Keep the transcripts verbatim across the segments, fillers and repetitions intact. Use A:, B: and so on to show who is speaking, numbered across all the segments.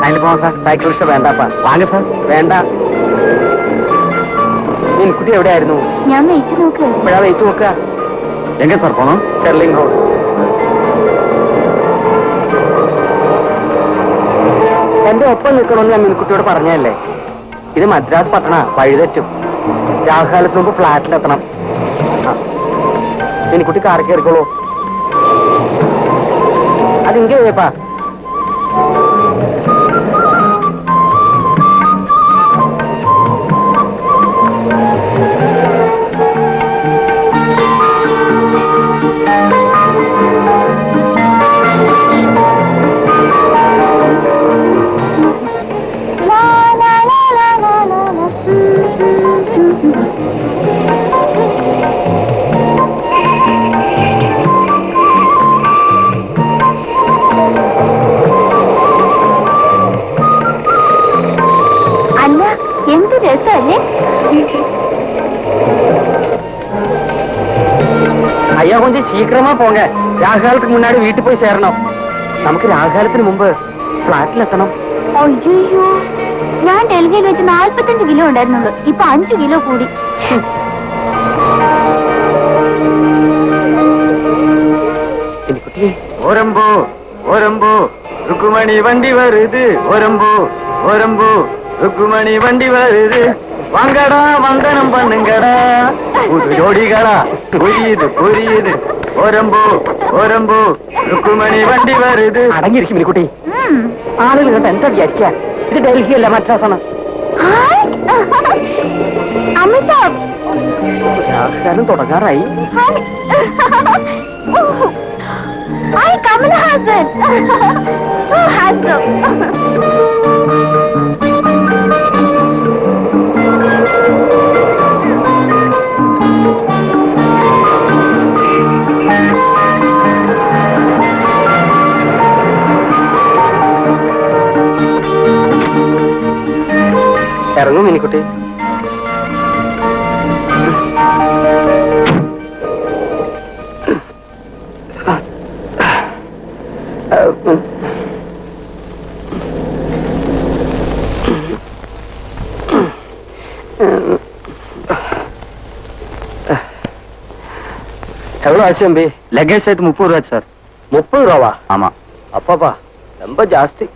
A: അതിന് പോകാം sir. Cycle rickshaw വേണ്ടപ്പാ. വാങ്ങ സാർ. വേണ്ട. മിനിക്കുട്ടി എവിടെയായിരുന്നു?
B: ഞാൻ വെയിറ്റ് നോക്കുക.
A: ഇപ്പോഴാ വെയിറ്റ് നോക്കുക. എങ്ങനെ സാർ പോണം? Sterling road. എന്റെ ഒപ്പം നിൽക്കണമെന്ന് ഞാൻ മിനിക്കുട്ടിയോട് പറഞ്ഞല്ലേ. ഇത് മദ്രാസ് പട്ടണ, വഴിതെറ്റും. രാഹുകാലത്തിന് മുമ്പ് ഫ്ലാറ്റിലെത്തണം. മിനിക്കുട്ടി കാറി കയറിക്കോളൂ. അതിങ്കേ പോയപ്പാ. ஐயா கொஞ்சம் சீக்கிரமா போங்க. ராகுகாலத்துக்கு முன்னாடி வீட்டுக்கு போய் சேரணும். നമുക്ക് രാഹുകാലത്തിന് മുമ്പ് ഫ്ലാറ്റിലെത്തണം.
B: അയ്യോ, ഞാൻ ഡൽഹിയിൽ വെച്ച് നാൽപ്പത്തഞ്ച് കിലോ ഉണ്ടായിരുന്നുള്ളൂ. ഇപ്പൊ അഞ്ചു കിലോ കൂടി.
A: ഓരമ്പോ ഓരമ്പോ രുക്കുമണി വണ്ടി വരുത്. ഓരമ്പോ ഓരമ്പോ രുക്കുമണി വണ്ടി വരുത്. வாங்கடா வந்தனம் பண்ணுங்கடா புது ஜோடிகளா புரியுது புரியுது. ஓரம்போ ஓரம்போ ருக்குமணி வண்டி வருது. അടങ്ങിയിരിക്കും മിനിക്കുട്ടി. ആളുകൾ കണ്ട് എന്താ വിചാരിക്കുക? ഇത് ഡൽഹിയല്ല, മദ്രാസാണ്. രാഹുകാലം തുടങ്ങാറായി.
B: കമൽഹാസൻ
A: ഇറങ്ങും മിനിക്കുട്ടി. எவ்வளவு ஆச்சு தம்பி? லக்கேஜ் சேர்த்து முப்பது ரூபா சார். முப்பது ரூபாவா? ஆமா. அப்பாப்பா ரொம்ப ஜாஸ்தி.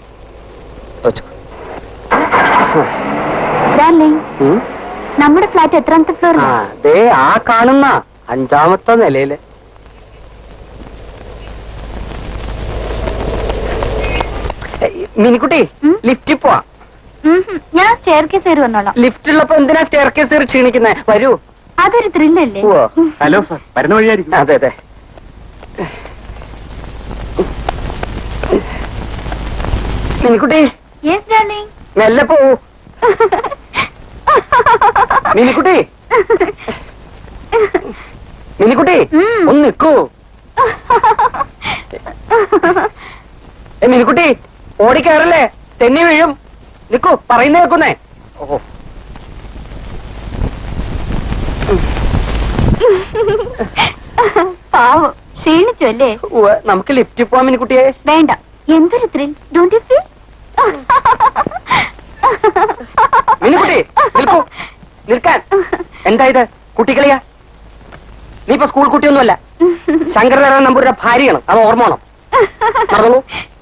B: നമ്മുടെ ഫ്ലാറ്റ് എത്രാമത്തെ ഫ്ലോർ?
A: ദേ ആ കാണുന്ന അഞ്ചാമത്തെ നിലയില്. മിനിക്കുട്ടി ലിഫ്റ്റിൽ പോവാ.
B: ഞാൻ സ്റ്റെയർ കേസ് കയറി വന്നോളാം.
A: ലിഫ്റ്റ് ഉള്ളപ്പോ എന്തിനാ സ്റ്റെയർ കേസ് കയറി ക്ഷീണിക്കുന്നേ? വരൂ.
B: അതൊരു ത്രില്ലല്ലേ?
A: ഹലോ സാർ, വരുന്ന വഴിയായിരിക്കും. അതെ അതെ. മിനിക്കുട്ടി മെല്ലെ പോവൂ. മിനിക്കുട്ടി മിനിക്കുട്ടി ഒന്ന് നിൽക്കൂ. മിനിക്കുട്ടി ഓടിക്കയറല്ലേ, തെന്നി വീഴും. നിൽക്കൂ, പറയുന്നേ നിൽക്കുന്നേ. ഓ
B: പാവം ക്ഷീണിച്ചു അല്ലേ?
A: നമുക്ക് ലിഫ്റ്റിൽ പോവാം മിനിക്കുട്ടിയെ.
B: വേണ്ട, എന്തൊരു thrill. Don't you feel?
A: Minikutty നിൽക്കൂ. നിൽക്കാൻ എന്താ ഇത്? കുട്ടികളിയാ? നീ ഇപ്പൊ സ്കൂൾ കുട്ടിയൊന്നുമല്ല. ശങ്കരനാരായണ നമ്പൂരിന്റെ ഭാര്യയാണ്. അത് ഓർമ്മ വേണം. നടന്നോളൂ.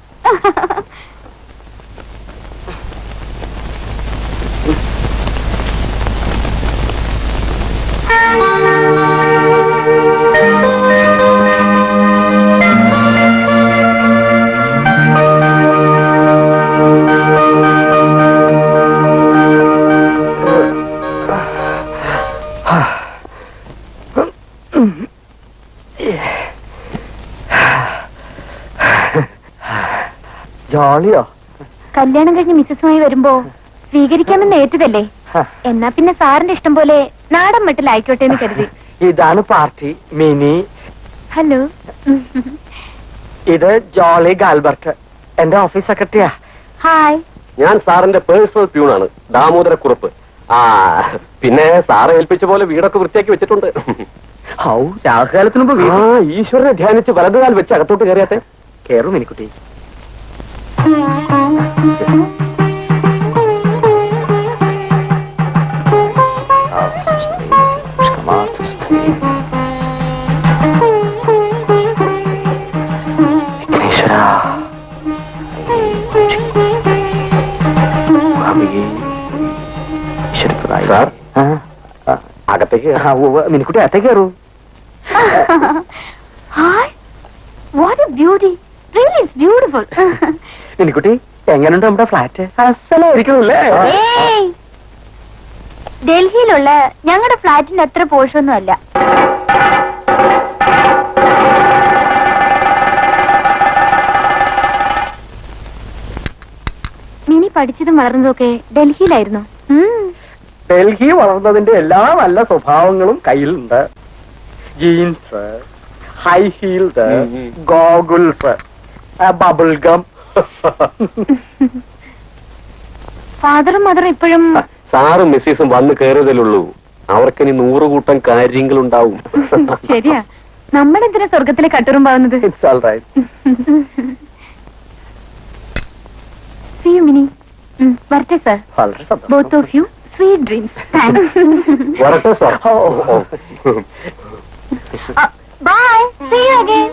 A: ജോളിയോ?
B: കല്യാണം കഴിഞ്ഞ് മിസ്സസുമായി വരുമ്പോ സ്വീകരിക്കാമെന്ന് ഏറ്റതല്ലേ? എന്നാ പിന്നെ സാറിന്റെ ഇഷ്ടം പോലെ നാടൻ മട്ടിലായിക്കോട്ടെ എന്ന് കരുതി.
A: ഇതാണ് പാർട്ടി. മിനി.
B: ഹലോ.
A: ഇത് ജോളി ഗാൽബർട്ട്, എന്റെ ഓഫീസ് സെക്രട്ടറിയാ.
B: ഹായ്.
C: ഞാൻ സാറിന്റെ പേഴ്സണൽ പ്യൂണാണ്, ദാമോദരക്കുറുപ്പ്. ആ പിന്നെ സാറെ ഏൽപ്പിച്ച പോലെ വീടൊക്കെ വൃത്തിയാക്കി വെച്ചിട്ടുണ്ട്.
A: ഔ, രാഹുകാലത്തിന് മുമ്പ്
C: ഈശ്വരനെ ധ്യാനിച്ച് വലതുകാൽ വെച്ച് അകത്തോട്ട് കയറിയാത്തെ.
A: കേറും മിനിക്കുട്ടി.
C: സാർ അകത്തേക്ക് മിനിക്കുട്ടി അകത്തേക്ക് കയറൂ. മിനിക്കുട്ടി എങ്ങനെയുണ്ട് നമ്മുടെ ഫ്ലാറ്റ്? അസലായിരിക്കണല്ലേ?
B: ഡൽഹിയിലുള്ള ഞങ്ങളുടെ ഫ്ലാറ്റിന്റെ അത്ര പോഷൊന്നും അല്ല. മിനി പഠിച്ചതും വളർന്നതൊക്കെ ഡൽഹിയിലായിരുന്നു.
A: ഡൽഹി വളർന്നതിന്റെ എല്ലാ നല്ല സ്വഭാവങ്ങളും കയ്യിലുണ്ട്. Jeans, high heels, goggles, bubble gum.
B: ഫാദറും മദറും ഇപ്പോഴും
C: സാറും മിസ്സീസും വന്ന് കയറിയതല്ലുള്ളൂ. അവർക്കിനി നൂറുകൂട്ടം കാര്യങ്ങളുണ്ടാവും.
B: ശരിയാ, നമ്മളെന്തിനാ സ്വർഗത്തിലെ കട്ടുറുമ്പാവുന്നത്?
A: It's all right.
B: See you, Minnie. വരട്ടെ സർ.
A: വളരെ സന്തോഷം.
B: Both of you, sweet dreams. Thanks.
C: വരട്ടെ sir.
B: Bye. See you again.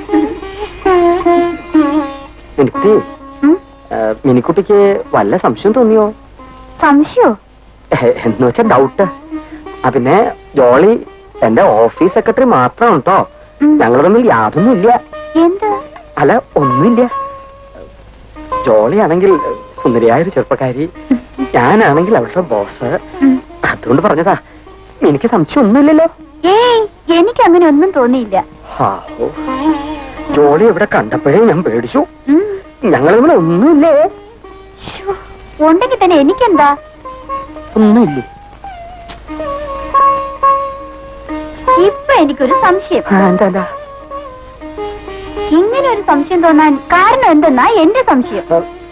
A: മിനിക്കുട്ടി, മിനിക്കുട്ടിക്ക് വല്ല സംശയം തോന്നിയോ?
B: സംശയോ?
A: എന്ന് വെച്ചാ ഡൗട്ട്. പിന്നെ ജോളി എന്റെ ഓഫീസ് സെക്രട്ടറി മാത്രമാണ് കേട്ടോ. ഞങ്ങൾ തമ്മിൽ യാതൊന്നും ഇല്ല.
B: എന്ത്?
A: അല്ല, ഒന്നുമില്ല. ജോളിയാണെങ്കിൽ സുന്ദരിയായൊരു ചെറുപ്പക്കാരി, ഞാനാണെങ്കിൽ അവളുടെ ബോസ്. അതുകൊണ്ട് പറഞ്ഞതാ. എനിക്ക് സംശയം ഒന്നുമില്ലല്ലോ.
B: ഏയ്, എനിക്ക് അങ്ങനെ ഒന്നും തോന്നിയില്ല.
A: ജോളി ഇവിടെ കണ്ടപ്പോഴേ ഞാൻ പേടിച്ചു. ഞങ്ങൾ തമ്മിൽ ഒന്നുമില്ലേ?
B: ഉണ്ടെങ്കിൽ തന്നെ എനിക്കെന്താ?
A: ഒന്നുമില്ലേ?
B: ഇപ്പൊ എനിക്കൊരു സംശയം.
A: എന്താ?
B: ഇങ്ങനെ ഒരു സംശയം തോന്നാൻ കാരണം എന്തെന്നാ എന്റെ സംശയം.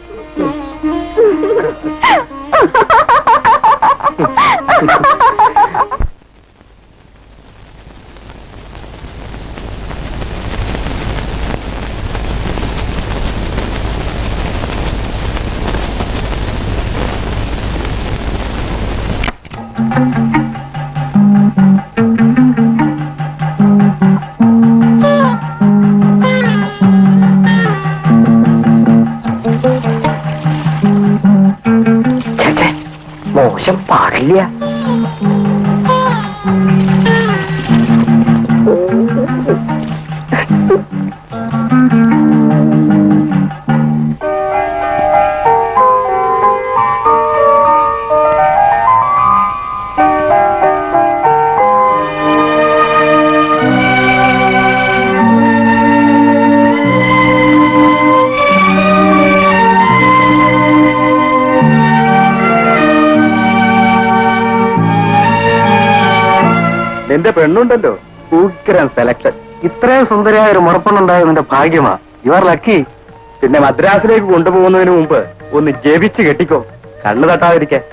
A: മോശം പാടില്ല.
C: എന്റെ പെണ്ണുണ്ടല്ലോ, ഉഗ്രൻ സെലക്ഷൻ. ഇത്രയും സുന്ദരിയായ ഒരു മുറപ്പെണ്ണുണ്ടായത് നിന്റെ ഭാഗ്യമാ. You are lucky. പിന്നെ മദ്രാസിലേക്ക് കൊണ്ടുപോകുന്നതിന് മുമ്പ് ഒന്ന് ജപിച്ച് കെട്ടിക്കോ, കണ്ണു തട്ടാതിരിക്കാൻ.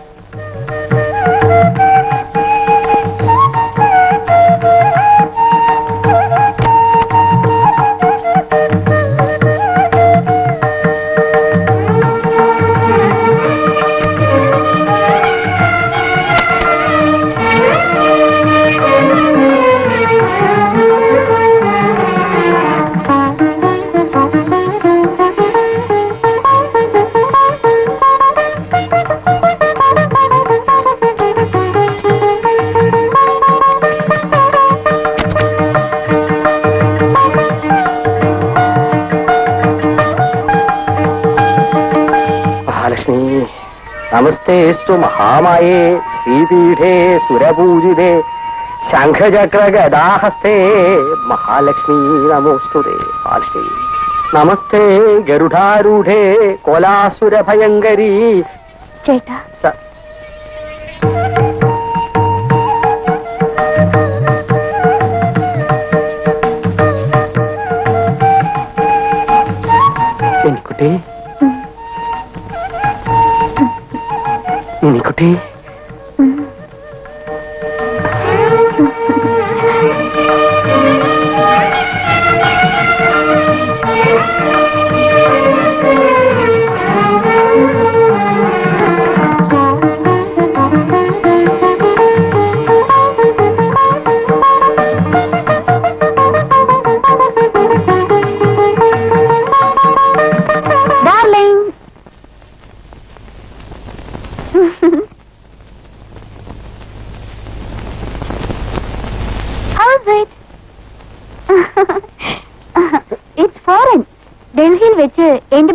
C: നമസ്തേസ്തു മഹാമായേ ശ്രീപീഠേ സുരപൂജിതേ ശംഖചക്ര ഗദാഹസ്തേ മഹാലക്ഷ്മി നമോസ്തുതേ. മഹാലക്ഷ്മി നമസ്തേ ഗരുഡാരൂഢേ കോലാസുര ഭയങ്കരീ.
B: ചേട്ടാ,
A: എനിക്കുട്ടി, എനിക്കുട്ടി,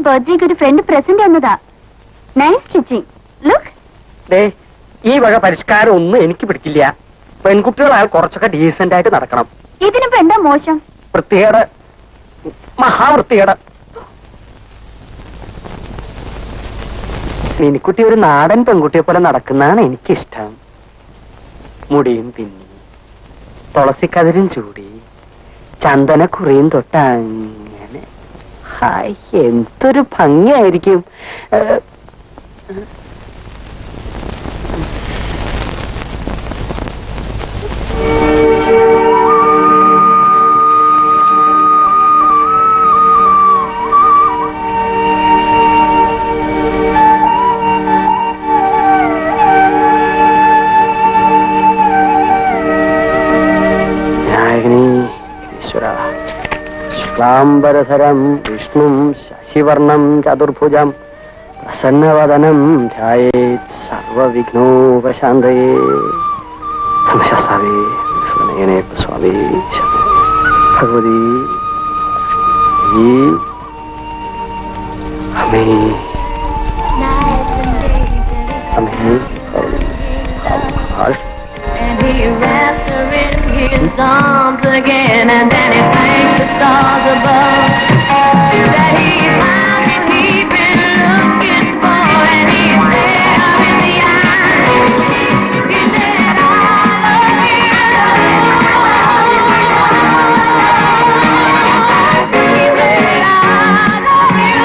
B: ബർത്ത്ഡേക്ക് ഒരു ഫ്രണ്ട് പ്രസന്റ് തന്നതാ. Nice stitching. ലുക്ക്.
A: ദേ ഈ വക പരിഷ്കാരം ഒന്നും എനിക്ക് പിടിക്കില്ല. പെൺകുട്ടികളായാൽ കുറച്ചൊക്കെ ഡീസന്റ് ആയിട്ട് നടക്കണം.
B: ഇതിനിപ്പോ എന്താ മോശം?
A: വൃത്തികേട്, മഹാവൃത്തികേട്. മിനിക്കുട്ടി ഒരു നാടൻ പെൺകുട്ടിയെ പോലെ നടക്കുന്നതാണ് എനിക്കിഷ്ടം. മുടിയും പിന്നി, തുളസിക്കതിരും ചൂടി, ചന്ദനക്കുറിയും തൊട്ട് അങ്ങനെ. ഹായ്, എന്തൊരു ഭംഗിയായിരിക്കും. ശുക്ലാംബരധരം വിഷ്ണും ശശിവർണം ചതുർഭുജം പ്രസന്നവദനം ധ്യായേത് സർവവിഘ്നോപശാന്തയേ. നമഃശാസ്താവേ സ്വാമി സ്വാമി ഭഗവതി അമേ അമേ.
D: And he wrapped her in his arms again, and then he thanked the stars above that he found what he'd been looking for, and he stared her in the eyes. He said, I love you. He said, I love you.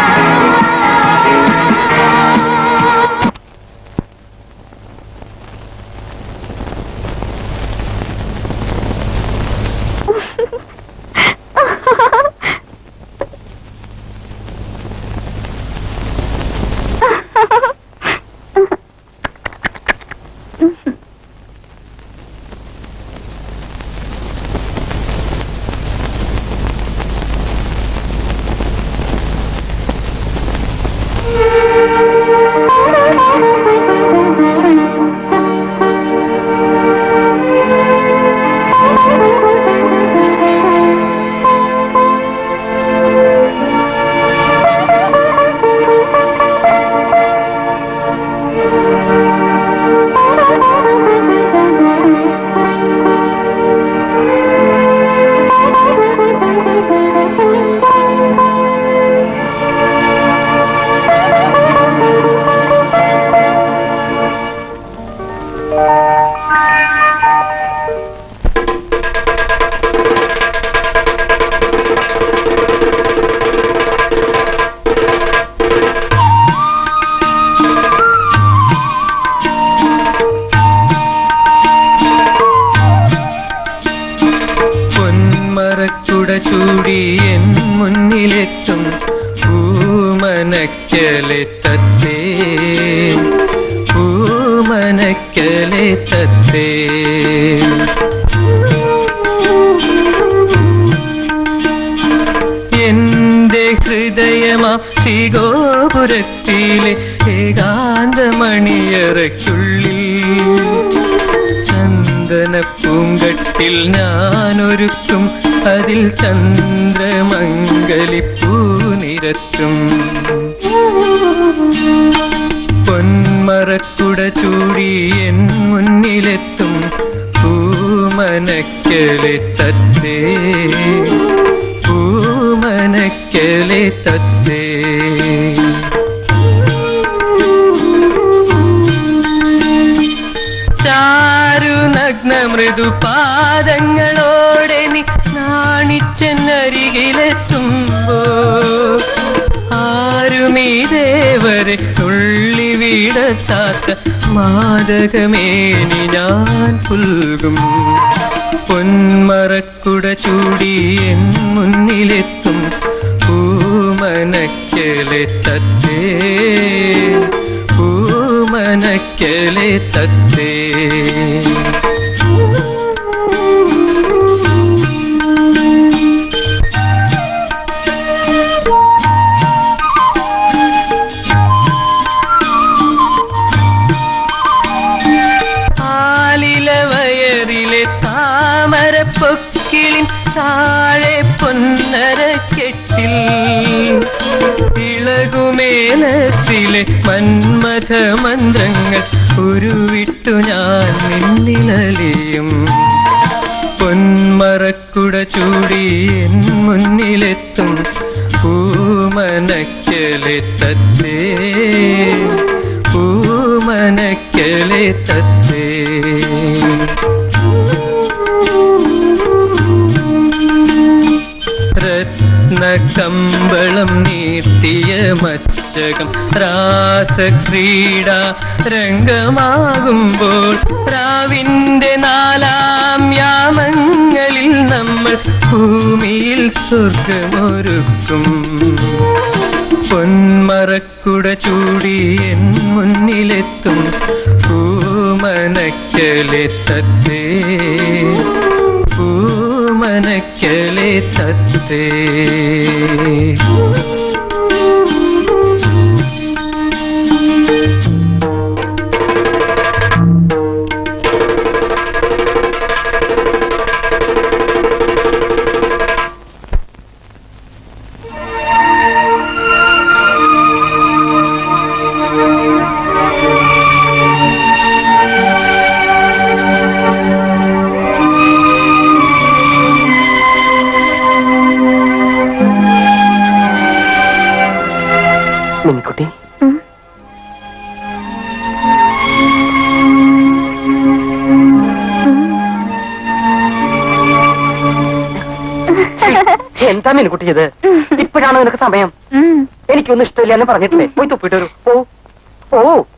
E: ചൂടി എൻ മുന്നിലെത്തും പൂമനക്കലെ തത്തേ, പൂമനക്കലെ തത്തേ. എന്റെ ഹൃദയമാ ശ്രീഗോപുരത്തിലെ ഏകാന്തമണിയറയ്ക്കുള്ളിൽ ചന്ദന പൂങ്കട്ടിൽ ഞാനൊരുക്കും, അതിൽ ചന്ദ്രമംഗലിപ്പൂ നിരത്തും. പൊന്മറക്കുട ചൂടി എൻ മുന്നിലെത്തും പൂമനക്കലെ തത്തേ, പൂമനക്കലെ തത്തേ. ചാരുനഗ്ന മൃദുപാദങ്ങളോടെ നീ നാണിച്ചെന്നരികിലെത്തുമ്പോ ആരുമീ ദേവരെ തുള്ളി വീടത്താത്ത മാദകമേനി ഞാൻ പുൽകും. പൊന്മറക്കുട ചൂടി എൻ മുന്നിലെത്തും പൂമനക്കലെ തത്തേ, പൂമനക്കലെ തത്തേ. താമരപ്പൊക്കിളിൻ താഴെ പൊന്നര കെട്ടിൽ ചിറകുമേലത്തിലെ മന്മഥ മന്ത്രങ്ങൾ ഉരുവിട്ടു ഞാൻ നിന്നിലലിയും. പൊന്മറക്കുട ചൂടി എൻ മുന്നിലെത്തും പൂമനക്കലെ തത്തേ, പൂമനക്കലെ തത്തേ. രത്നകമ്പളം നീട്ടിയ മച്ചകം രാസക്രീഡ രംഗമാകുമ്പോൾ രാവിന്റെ നാലാം യാമങ്ങളിൽ നമ്മൾ ഭൂമിയിൽ സ്വർഗമൊരുക്കും. പൊന്മറക്കുട ചൂടി എൻ മുന്നിലെത്തും പൂമനക്കലെ തത്തേ, പൂമനക്കലെ തത്തേ.
A: മിനിക്കുട്ടി, എന്താ മിനിക്കുട്ടി ഇത്? ഇപ്പോഴാണോ നിനക്ക് സമയം? എനിക്കൊന്നും ഇഷ്ടമില്ല എന്ന് പറഞ്ഞിട്ടില്ലേ? പോയി തുപ്പിട്ട് വരൂ. പോ പോ.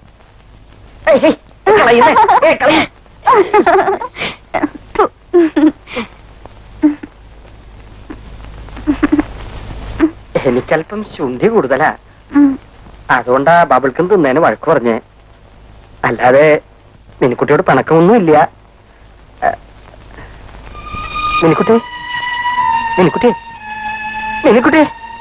A: എനിക്കല്പം ശുണ്ഠി കൂടുതലാ, അതുകൊണ്ടാ ബബിൾക്കും തിന്നേന് വഴക്ക് പറഞ്ഞേ. അല്ലാതെ മിനിക്കുട്ടിയോട് പിണക്കമൊന്നുമില്ല. മിനിക്കുട്ടി, മിനിക്കുട്ടി, മിനിക്കുട്ടി.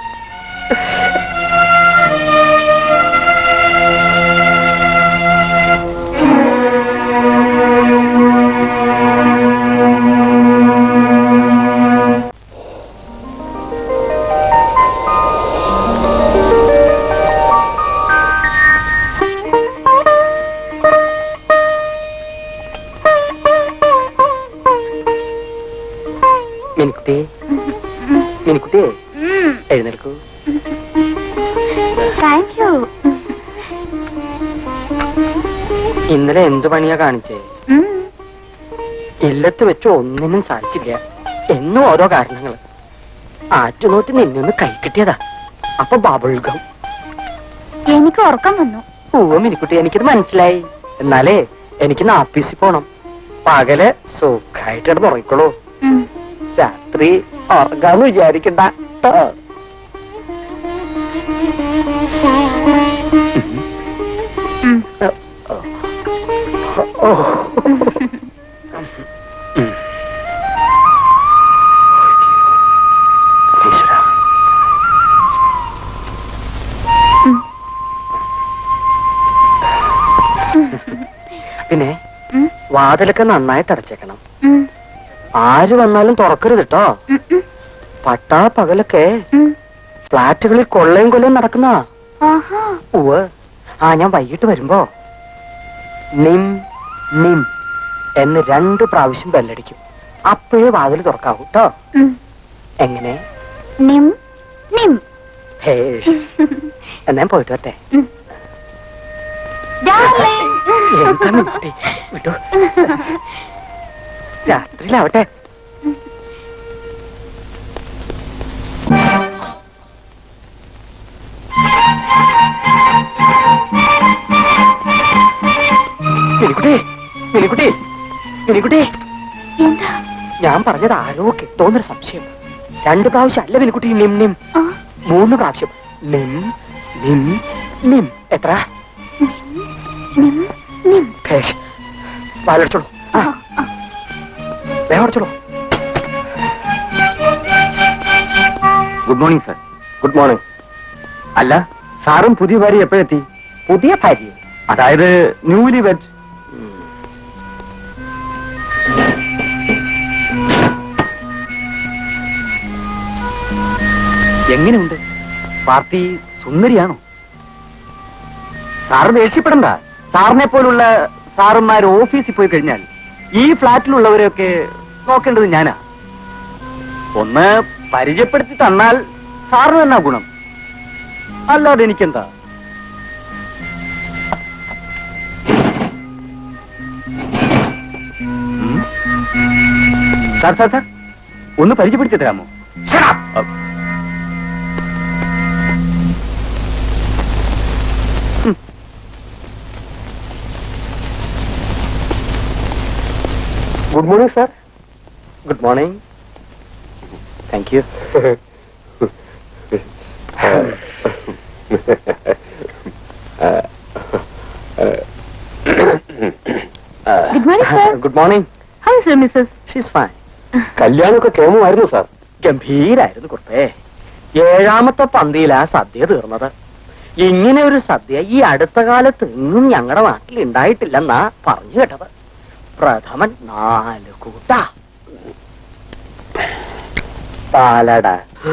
A: മിനിക്കുട്ടി, മിനിക്കുട്ടി, എഴുന്നേൽക്കൂ.
B: Thank you.
A: ഇന്നലെ എന്തു പണിയാ കാണിച്ചേ? ഇല്ലത്ത് വെച്ച് ഒന്നിനും സാധിച്ചില്ല. എന്നും ഓരോ കാരണങ്ങള്. ആറ്റുനോറ്റ് നിന്നൊന്ന് കൈ കിട്ടിയതാ. അപ്പൊ ബബിൾഗം.
B: എനിക്ക് ഉറക്കം വന്നു.
A: പൂവ മിനിക്കുട്ടി, എനിക്കത് മനസ്സിലായി. എന്നാലേ എനിക്ക് നാപ്പീസിൽ പോണം. പകല് സുഖായിട്ട് കിടന്ന് ഉറങ്ങിക്കോളൂ. രാത്രി ഉറങ്ങാന്ന് വിചാരിക്കണ്ട. പിന്നെ വാതിലൊക്കെ നന്നായിട്ട് അടച്ചേക്കണം. ആര് വന്നാലും തുറക്കരുത് കേട്ടോ. പട്ടാ പകലൊക്കെ ഫ്ലാറ്റുകളിൽ കൊള്ളയും കൊല്ലയും നടക്കുന്ന. ഉവ് ആ ഞാൻ വൈകിട്ട് വരുമ്പോ നിം നിം എന്ന് രണ്ട് പ്രാവശ്യം ബെല്ലടിക്കും. അപ്പോഴേ വാതിൽ തുറക്കാവൂ കേട്ടോ. എങ്ങനെ?
B: നിം നിം.
A: ഹേ എന്നാ പോയിട്ട് വരട്ടെ. എന്താ മിനിക്കുട്ടി, വിട്ടു. രാത്രിയിലാവട്ടെ. മിനിക്കുട്ടി, മിനിക്കുട്ടി, മിനിക്കുട്ടി, ഞാൻ പറഞ്ഞത് ആരോ കിട്ടോന്നൊരു സംശയം. രണ്ട് പ്രാവശ്യം അല്ല മിനിക്കുട്ടി നിം നിം, മൂന്ന് പ്രാവശ്യം നിം നിം നിം. എത്ര? വാലടിച്ചോളൂ, വേഗം അടച്ചോളൂ.
C: Good morning sir. Good morning. അല്ല, സാറും പുതിയ ഭാര്യ എപ്പോഴെത്തി?
A: പുതിയ ഭാര്യ?
C: അതായത് ന്യൂലി വെഡ്. എങ്ങനെയുണ്ട് പാർട്ടി? സുന്ദരിയാണോ? സാറ് ദേഷ്യപ്പെടണ്ട. സാറിനെ പോലുള്ള സാറന്മാർ ഓഫീസിൽ പോയി കഴിഞ്ഞാൽ ഈ ഫ്ലാറ്റിലുള്ളവരെയൊക്കെ നോക്കേണ്ടത് ഞാനാ. ഒന്ന് പരിചയപ്പെടുത്തി തന്നാൽ സാറിന് തന്നെ ഗുണം, അല്ലാതെ എനിക്കെന്താ? സാർ സാർ സാർ ഒന്ന് പരിചയപ്പെടുത്തി തരാമോ?
A: Good morning sir. Good morning. Thank you.
B: Good morning sir.
A: Good morning.
B: How is your missus?
A: She's fine. കല്യാണമൊക്കെ കേമമായിരുന്നു സാർ. ഗംഭീരായിരുന്നു കുട്ടേ. ഏഴാമത്തെ പന്തിയിലാ സദ്യ തീർന്നത്. ഇങ്ങനെ ഒരു സദ്യ ഈ അടുത്ത കാലത്ത് എങ്ങും ഞങ്ങളുടെ നാട്ടിൽ ഉണ്ടായിട്ടില്ലെന്നാ പറഞ്ഞു കേട്ടത്. പ്രഥമൻ നാല് കൂട്ട പാലട,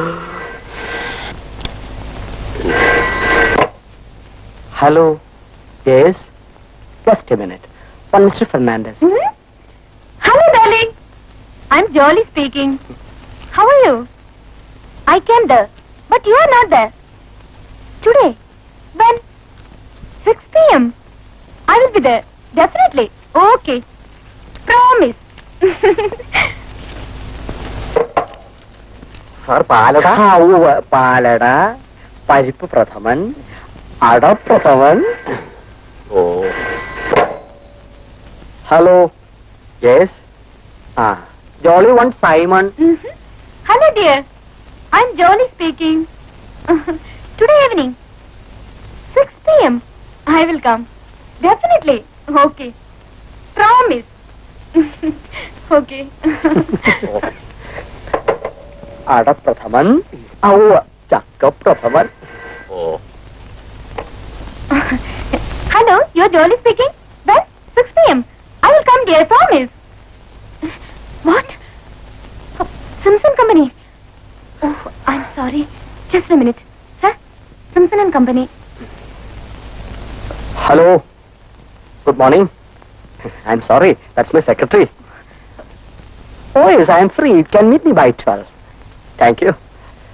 A: hello, yes, just a minute, one mister Fernandes.
B: Hello, darling. I'm Jolly speaking. How are you? I came there, but you are not there. Today, when? six p m I will be there, definitely. Okay. Promise.
A: Sir പാലട, പാലട, പരിപ്പ് പ്രഥമൻ, അടപ്രഥമൻ. Oh, hello, yes, ആ, Jolly one Simon.
B: Mm-hmm. Hello, dear. I'm Jolly speaking. Today evening, six p m I will come, definitely. Okay. Promise. Okay.
A: അടപ്രഥമൻ, ഔ, ചക്കപ്രഥമൻ. Oh,
B: Hello, you're Jolly speaking? Well, six p m I will come, dear, promise. What? Oh, Simpson Company. Oh, I'm sorry. Just a minute. Sir, Simpson and Company.
A: Hello, good morning. I am sorry, that's my secretary. Oh yes, I am free. You can meet me by twelve. Thank you.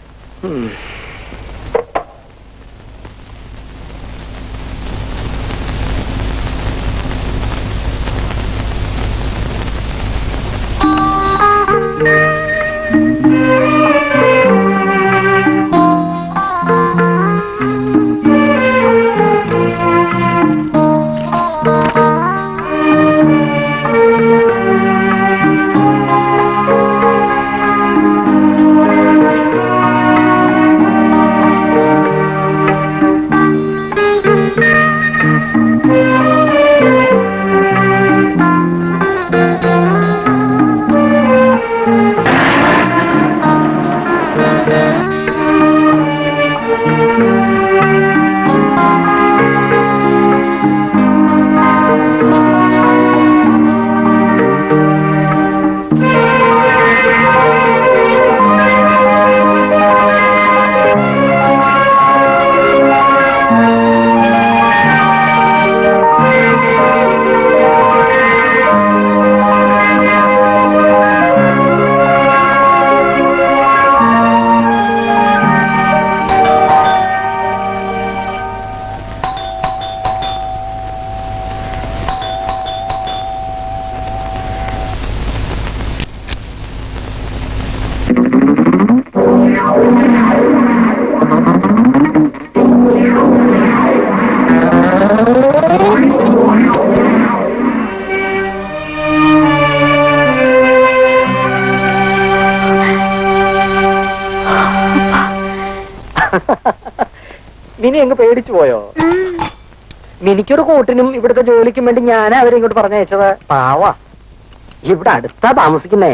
A: Mini അങ്ങ് പേടിച്ചു പോയോ? മിനിക്കൊരു കൂട്ടിനും ഇവിടുത്തെ ജോലിക്കും വേണ്ടി ഞാൻ അവരെ ഇങ്ങോട്ട് പറഞ്ഞയച്ചത്. പാവാ, ഇവിടെ അടുത്താ താമസിക്കുന്നേ.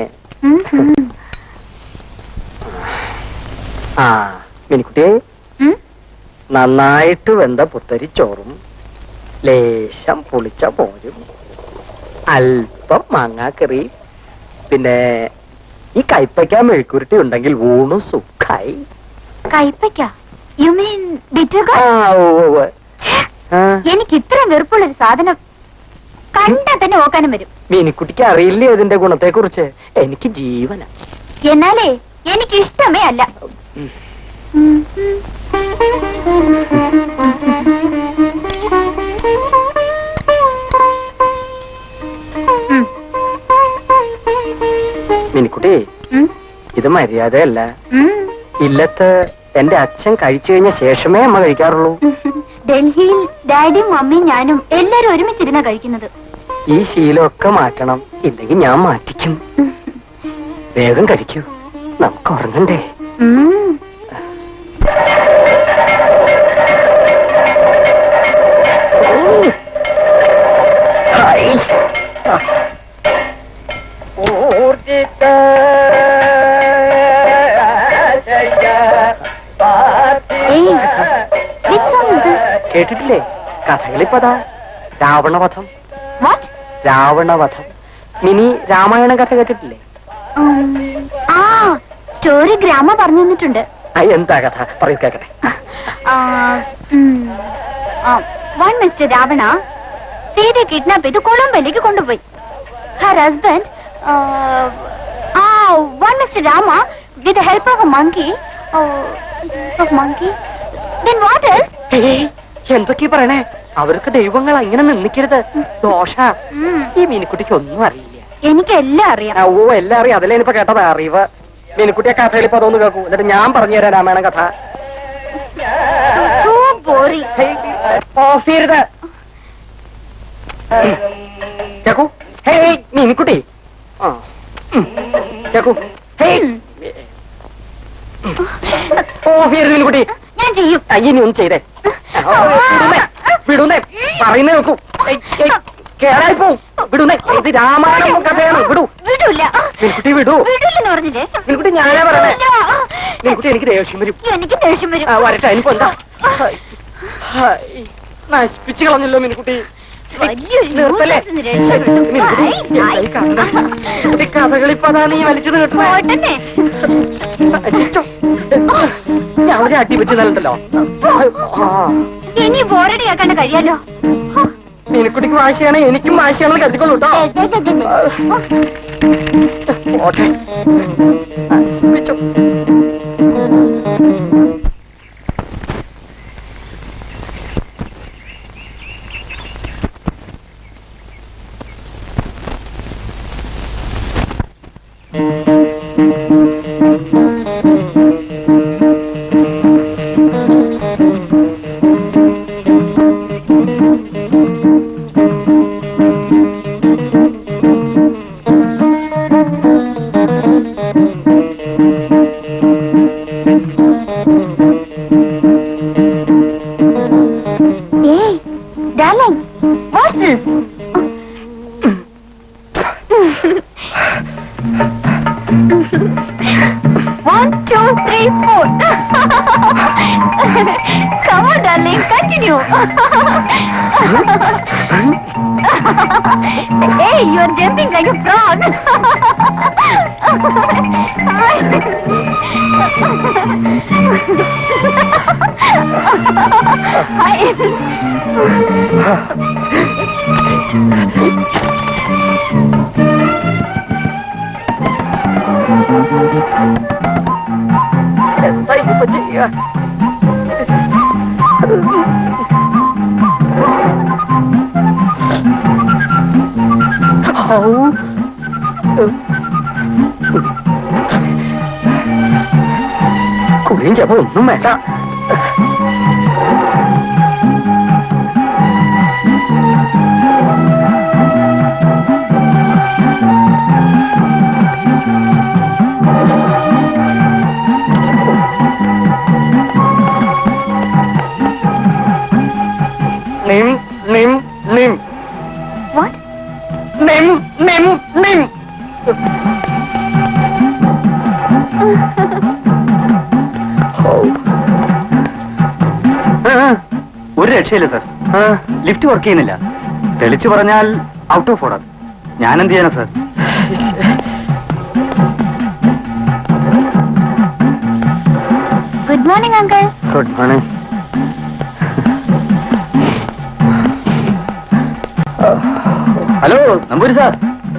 A: ആ, മിനിക്കുട്ടിയെ, നന്നായിട്ട് വെന്ത പുത്തരിച്ചോറും ലേശം പുളിച്ച പോരും അല്പം മാങ്ങാക്കറി, പിന്നെ ഈ കൈപ്പയ്ക്ക മെഴുക്കുരുട്ടി ഉണ്ടെങ്കിൽ ഊണു സുഖായി.
B: കൈപ്പയ്ക്ക? യു മീൻ ബിറ്റർ
A: ആ ഓ ഓ
B: എനിക്ക് ഇത്രയും വെറുപ്പുള്ളൊരു സാധനം കണ്ടാ തന്നെ ഓക്കാനും വരും.
A: മീനിക്കുട്ടിക്ക് അറിയില്ലേ അതിന്റെ ഗുണത്തെ കുറിച്ച്? എനിക്ക് ജീവന.
B: എന്നാലേ എനിക്ക് ഇഷ്ടമേ അല്ല.
A: മീനിക്കുട്ടി, ഇത് മര്യാദയല്ല. ഇല്ലത്ത് എന്റെ അച്ഛൻ കഴിച്ചു കഴിഞ്ഞ ശേഷമേ അമ്മ കഴിക്കാറുള്ളൂ.
B: ഡൽഹിയിൽ ഡാഡിയും മമ്മിയും ഞാനും എല്ലാരും ഒരുമിച്ചിരുന്ന കഴിക്കുന്നത്.
A: ഈ ശീലമൊക്കെ മാറ്റണം, ഇല്ലെങ്കിൽ ഞാൻ മാറ്റിക്കും. വേഗം കഴിക്കൂ, നമുക്ക് ഉറങ്ങണ്ടേ? കേട്ടിട്ടില്ലേ കഥകളിപ്പതാ? രാവണവധം. രാവണവധം. മിനി രാമായണ കഥ കേട്ടിട്ടില്ലേ?
B: ആ സ്റ്റോറി ഗ്രാമ പറഞ്ഞു തന്നിട്ടുണ്ട്.
A: എന്താ കഥ പറയൂ കേക്കട്ടെ.
B: വൺ മിസ്റ്റർ രാവണ സീതയെ കിഡ്നാപ്പ് ചെയ്ത് കൊളംബോയിലേക്ക് കൊണ്ടുപോയി. Her husband one mister Rama with the help of a monkey monkey then what else?
A: എന്തൊക്കെയാ പറയണേ? അവർക്ക് ദൈവങ്ങൾ അങ്ങനെ നിന്നിക്കരുത്, ദോഷ. ഈ മീനിക്കുട്ടിക്ക് ഒന്നും അറിയില്ല.
B: എനിക്ക് എല്ലാം അറിയാം.
A: ഓ എല്ലാം അറിയാം, അതല്ലേ ഇനിയിപ്പോ കേട്ടത് അറിവ്. മീനിക്കുട്ടിയെ കഥയിൽ ഇപ്പൊ അതൊന്ന് കേൾക്കൂ, എന്നിട്ട് ഞാൻ പറഞ്ഞു തരാം രാമായണ കഥ. ഓഫ് ചെയ്യരുത് കേക്കൂ. ഹേ മീനിക്കുട്ടി, കേക്കൂ. ഓഫ് ചെയ്യരുത് മീനിക്കുട്ടി.
B: ഞാൻ ചെയ്യും.
A: അയ്യനി ഒന്ന് ചെയ്തേ. വിടുന്നേ, പറയുന്നേ നോക്കൂ. കേറായി പോവും. വിടുന്നേ, ഇത് രാമായണ കഥയാണ്. വിടൂ.
B: വിടൂല.
A: മീൻകുട്ടി വിടൂ.
B: വിടൂലെന്ന് പറഞ്ഞില്ലേ?
A: മീൻകുട്ടി ഞാനാ പറയണേ. മീൻകുട്ടി എനിക്ക് ദേഷ്യം വരും.
B: എനിക്ക് ദേഷ്യം വരും.
A: വരട്ടെ, അതിനിപ്പോ എന്താ? നശിപ്പിച്ചു കളഞ്ഞല്ലോ മീൻകുട്ടി. നിർത്തല്ലേ കഥകളിപ്പതാ നീ വലിച്ചത് കേട്ടേ. ഞാൻ ഒരു അടി വെച്ച് നല്ലല്ലോ.
B: ഇനി ബോറടിയാക്കാണ്ട് കഴിയാലോ.
A: മീനക്കുട്ടിക്ക് വാശിയാണ്, എനിക്കും വാശിയാണെന്ന് കരുതിക്കൊള്ളൂ കേട്ടോ. ഓട്ടെ നശിപ്പിച്ചു.
B: One, two, three, four. Come on, darling, continue. Hey, you are jumping like a frog.
A: എന്താ ഇപ്പൊ ചെയ്യാ? കുളിയും ചെപ്പോ ഒന്നും വേണ്ട. Nim, nim, nim.
B: What?
A: Nim, nim, nim.
C: ഒരു രക്ഷയില്ല സർ. ലിഫ്റ്റ് വർക്ക് ചെയ്യുന്നില്ല. തെളിച്ചു പറഞ്ഞാൽ ഔട്ട് ഓഫ് ഓർഡർ. ഞാൻ എന്ത് ചെയ്യാനാ sir?
B: Good good morning uncle.
C: Good morning. Hello Namboori sir.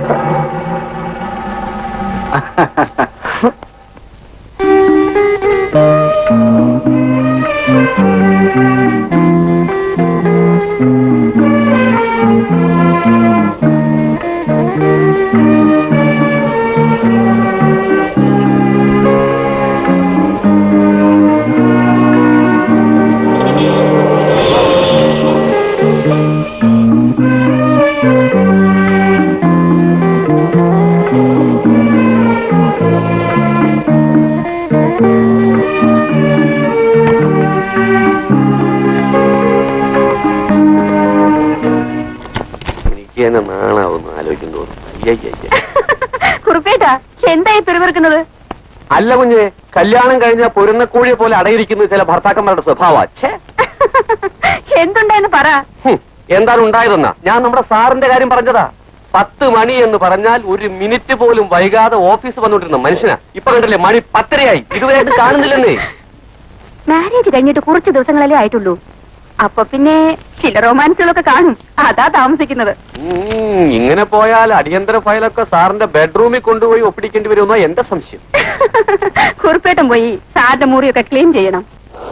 A: നാണാവുന്നു ആലോചിക്കുന്നു.
B: കുറുപ്പേട്ടാ എന്തായി പെരുവിറക്കുന്നത്?
A: അല്ല കുഞ്ഞെ, കല്യാണം കഴിഞ്ഞ പൊരുന്നക്കോഴിയെ പോലെ അടയിരിക്കുന്നത് ചില ഭർത്താക്കന്മാരുടെ സ്വഭാവം.
B: എന്തുണ്ടായെന്ന് പറ.
A: എന്താണ് ഉണ്ടായതെന്നാ? ഞാൻ നമ്മുടെ സാറിന്റെ കാര്യം പറഞ്ഞതാ. പത്ത് മണി എന്ന് പറഞ്ഞാൽ ഒരു മിനിറ്റ് പോലും വൈകാതെ ഓഫീസ് വന്നുകൊണ്ടിരുന്ന മനുഷ്യനാ. ഇപ്പൊ കണ്ടല്ലേ മണി പത്തരയായി, ഇതുവരെയായിട്ട് കാണുന്നില്ലെന്നേ.
B: മാരേജ് കഴിഞ്ഞിട്ട് കുറച്ച് ദിവസങ്ങളല്ലേ ആയിട്ടുള്ളൂ. അപ്പൊ പിന്നെ ചില റൊമാൻസുകളൊക്കെ കാണും, അതാ താമസിക്കുന്നത്.
A: ഇങ്ങനെ പോയാൽ അടിയന്തര ഫയലൊക്കെ സാറിന്റെ ബെഡ്റൂമിൽ കൊണ്ടുപോയി ഒപ്പിടിക്കേണ്ടി വരുമെന്നോ എന്റെ സംശയം.
B: കുറുപ്പേട്ടൻ പോയി സാറിന്റെ മുറിയൊക്കെ ക്ലീൻ ചെയ്യണം.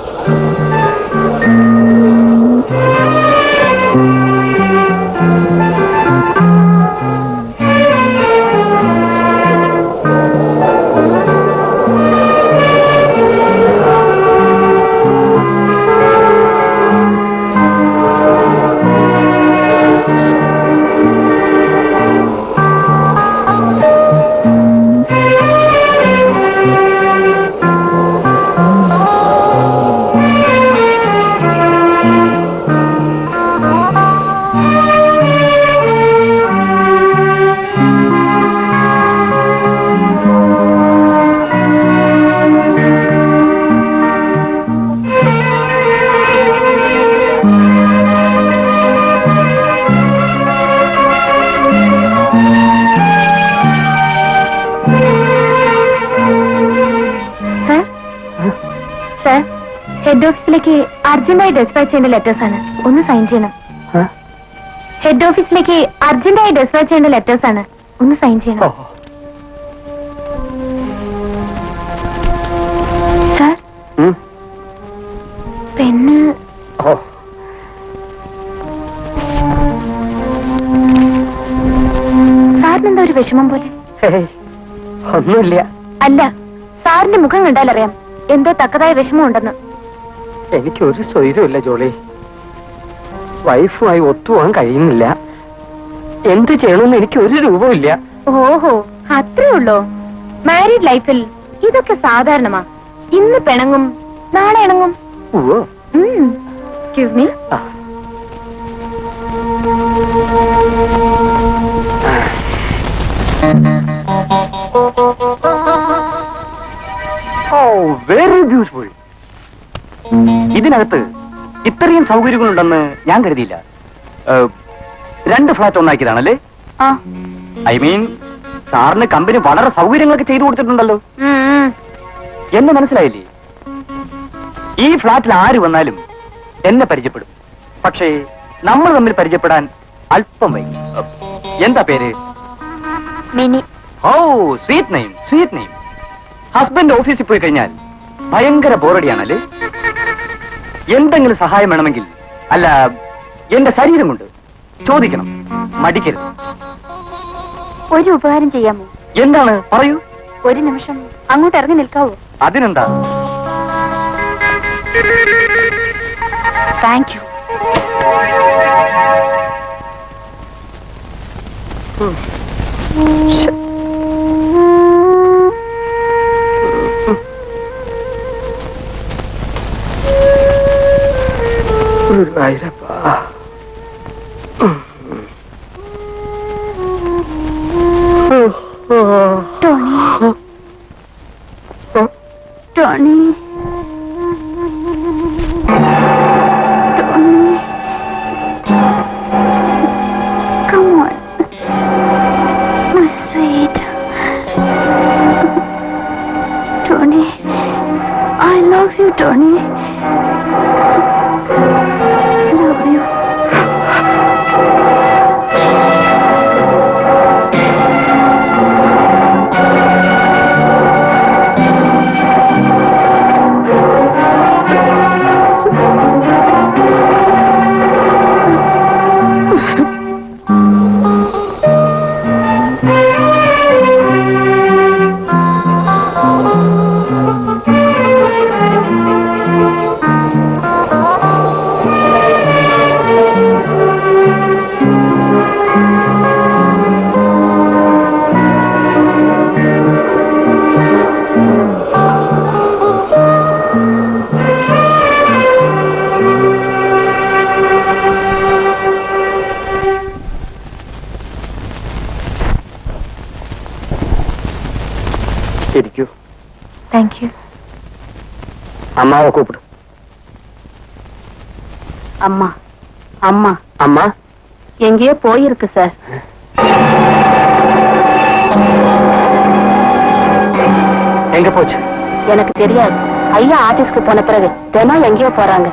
B: ഹെഡ് ഓഫീസിലേക്ക് അർജന്റായി ഡെസ്പാച്ച് ചെയ്യേണ്ട ലെറ്റേഴ്സ് ആണ്, ഒന്ന് സൈൻ ചെയ്യണം. ഹെഡ് ഓഫീസിലേക്ക് അർജന്റായി ഡെസ്പാച്ച് ചെയ്യേണ്ട ലെറ്റേഴ്സ് ആണ്, ഒന്ന് സൈൻ ചെയ്യണം. സാർ പെണ്ണ്. സാറിനെന്താ ഒരു വിഷമം പോലെ?
A: ഒന്നുമില്ല.
B: അല്ല, സാറിന്റെ മുഖം കണ്ടാലറിയാം എന്തോ തക്കതായ വിഷമം ഉണ്ടെന്ന്.
A: എനിക്കൊരു സ്വൈര്യമില്ല ജോളി. വൈഫുമായി ഒത്തുപോകാൻ കഴിയുന്നില്ല. എന്ത് ചെയ്യണമെന്ന് എനിക്ക് ഒരു രൂപമില്ല.
B: ഓഹോ, അത്രേ ഉള്ളോ? മാരീഡ് ലൈഫിൽ ഇതൊക്കെ സാധാരണമാ. ഇന്ന് പിണങ്ങും, നാളെ ഇണങ്ങും. Excuse me.
C: Very beautiful. ഇതിനകത്ത് ഇത്രയും സൗകര്യങ്ങളുണ്ടെന്ന് ഞാൻ കരുതിയില്ല. രണ്ട് ഫ്ലാറ്റ് ഒന്നാക്കിയതാണല്ലേ? ഐ മീൻ സാറിന് കമ്പനി വളരെ സൗകര്യങ്ങളൊക്കെ ചെയ്തു കൊടുത്തിട്ടുണ്ടല്ലോ. എന്നെ മനസ്സിലായില്ലേ? ഈ ഫ്ലാറ്റിൽ ആര് വന്നാലും എന്നെ പരിചയപ്പെടും. പക്ഷേ നമ്മൾ തമ്മിൽ പരിചയപ്പെടാൻ അല്പം വൈകി. എന്താ പേര്?
B: മിനി.
C: ഓ, sweet name, sweet name. Husband ഓഫീസിൽ പോയി കഴിഞ്ഞാൽ ഭയങ്കര ബോറടിയാണല്ലേ? എന്തെങ്കിലും സഹായം വേണമെങ്കിൽ, അല്ല എന്റെ ശരീരം കൊണ്ട് ചോദിക്കണം, മടിക്കരുത്.
B: ഒരു ഉപകാരം ചെയ്യാമോ?
C: എന്താണ്, പറയൂ.
B: ഒരു നിമിഷം അങ്ങോട്ട് ഇറങ്ങി നിൽക്കാവോ?
C: അതിനെന്താ?
B: Thank you. Tony, Tony, Tony, come on, my sweet Tony. I love you, Tony.
A: അമ്മാവെ കൂപ്പിടും.
B: அம்மா அம்மா
A: அம்மா
B: எங்கேயோ போயிருக்கு சார்.
A: எங்க போச்சு?
B: எனக்கு தெரியாது. ஐயா ஆபீஸ்க்கு போன பிறகு தினம் எங்கேயோ போறாங்க.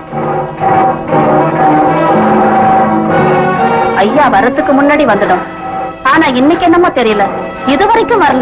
B: ஐயா வரத்துக்கு முன்னாடி வந்துடும். ஆனா இன்னைக்கு என்னமோ தெரியல, இது வரைக்கும் வரல.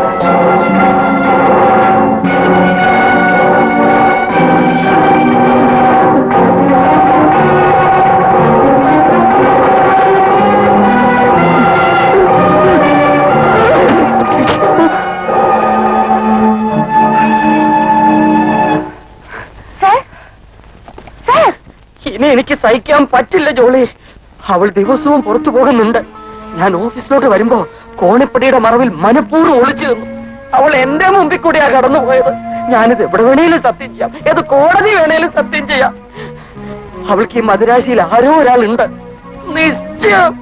A: ഇനി എനിക്ക് സഹിക്കാൻ പറ്റില്ല ജോളി. അവൾ ദിവസവും പുറത്തു പോകുന്നുണ്ട്. ഞാൻ ഓഫീസിലോട്ട് വരുമ്പോ കോണിപ്പടിയുടെ മറവിൽ മനഃപൂർവ്വം ഒളിച്ചു നിന്നു. അവൾ എന്റെ മുമ്പിൽ കൂടിയാ കടന്നുപോയത്. ഞാനിത് എവിടെ വേണേലും സത്യം ചെയ്യാം, ഏത് കോടതി വേണേലും സത്യം ചെയ്യാം. അവൾക്ക് ഈ മദിരാശിയിൽ ആരോ ഒരാളുണ്ട്, നിശ്ചയം.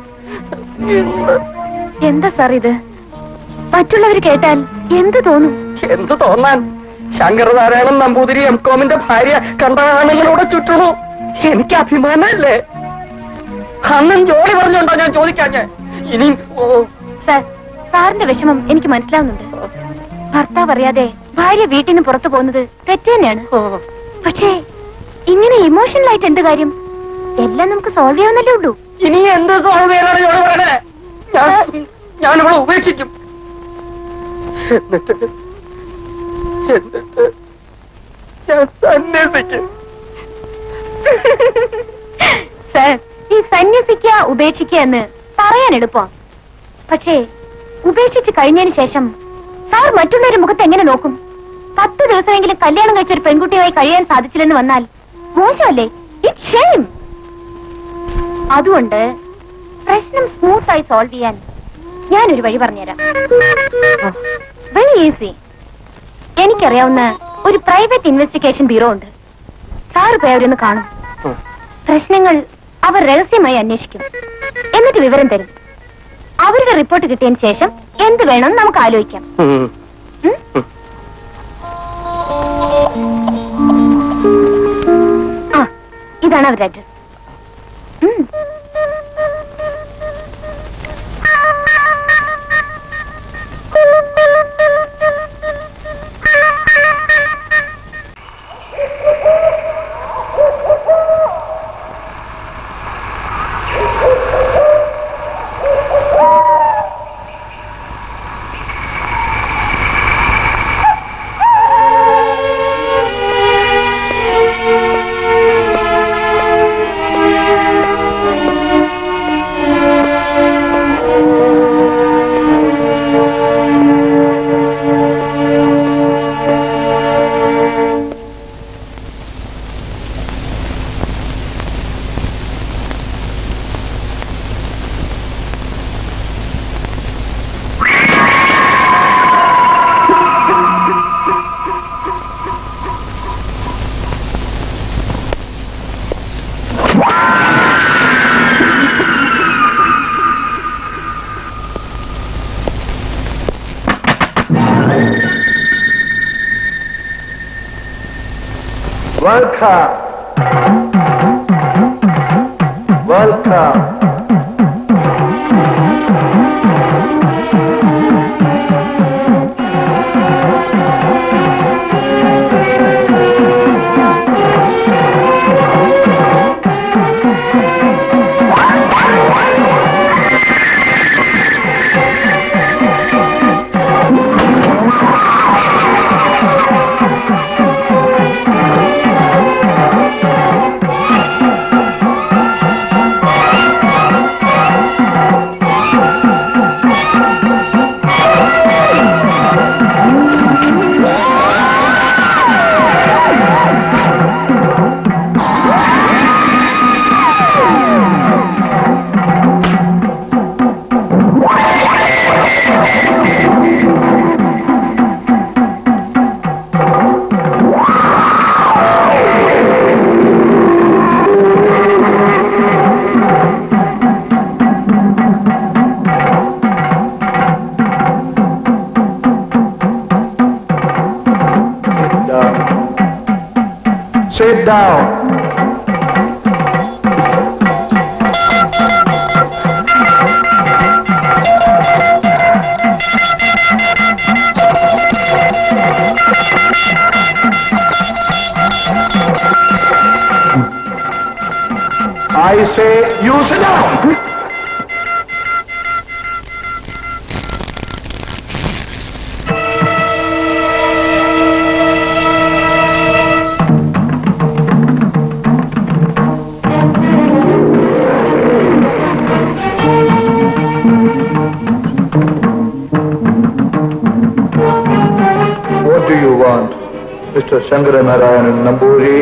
B: എന്താ സാർ ഇത്? മറ്റുള്ളവർ കേട്ടാൽ എന്ത് തോന്നും?
A: എന്ത് തോന്നാൻ? ശങ്കരനാരായണൻ നമ്പൂതിരി എം കോമിന്റെ ഭാര്യ കണ്ട ആണുങ്ങളോടെ ചുറ്റണു. എനിക്ക് അഭിമാനമല്ലേ? അന്നും ജോലി പറഞ്ഞോണ്ടോ ഞാൻ ചോദിക്കാഞ്ഞേ? ഇനി
B: സാർ, സാറിന്റെ വിഷമം എനിക്ക് മനസ്സിലാവുന്നുണ്ട്. ഭർത്താവ് അറിയാതെ ഭാര്യ വീട്ടിന് പുറത്തു പോകുന്നത് തെറ്റ് തന്നെയാണ്. പക്ഷേ ഇങ്ങനെ ഇമോഷണൽ ആയിട്ട് എന്ത് കാര്യം? എല്ലാം നമുക്ക് സോൾവ് ചെയ്യാവുന്നല്ലേ ഉള്ളൂ.
A: ഇനി എന്ത് സോൾവ് ചെയ്യാനാണ് ജോലി പറയണേ? ഞാനിവളെ ഉപേക്ഷിക്കും. എന്നിട്ട് എന്നിട്ട് ഞാൻ സന്യസിക്കും.
B: സാർ, ഈ സന്യസിക്കുക ഉപേക്ഷിക്കുക എന്ന് പറയാൻ എളുപ്പം. പക്ഷേ ഉപേക്ഷിച്ച് കഴിഞ്ഞതിന് ശേഷം സാർ മറ്റുള്ളവരുടെ മുഖത്ത് എങ്ങനെ നോക്കും? പത്ത് ദിവസമെങ്കിലും കല്യാണം കഴിച്ച ഒരു പെൺകുട്ടിയുമായി കഴിയാൻ സാധിച്ചില്ലെന്ന് വന്നാൽ മോശമല്ലേ? It shame. അതുകൊണ്ട് പ്രശ്നം സ്മൂത്ത് ആയി സോൾവ് ചെയ്യാൻ ഞാനൊരു വഴി പറഞ്ഞുതരാം. Very easy. എനിക്കറിയാവുന്ന ഒരു പ്രൈവറ്റ് ഇൻവെസ്റ്റിഗേഷൻ ബ്യൂറോ ഉണ്ട്. സാറ് പോയി അവരൊന്ന് കാണും. പ്രശ്നങ്ങൾ അവർ രഹസ്യമായി അന്വേഷിക്കും. എന്നിട്ട് വിവരം തരും. അവരുടെ റിപ്പോർട്ട് കിട്ടിയതിന് ശേഷം എന്ത് വേണമെന്ന് നമുക്ക് ആലോചിക്കാം. ആ, ഇതാണ് അവരുടെ address.
C: Welcome. Welcome. down. I say you sit down. What do you want, Mister Shankaranarayanan Namburi?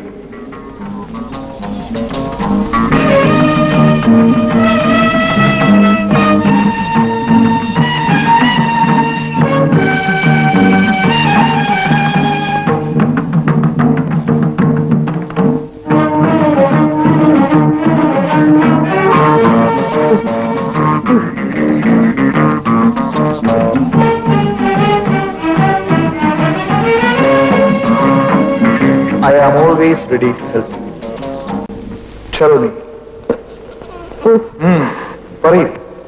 C: I am always ready to help you. Tell me. Hmm. Sorry.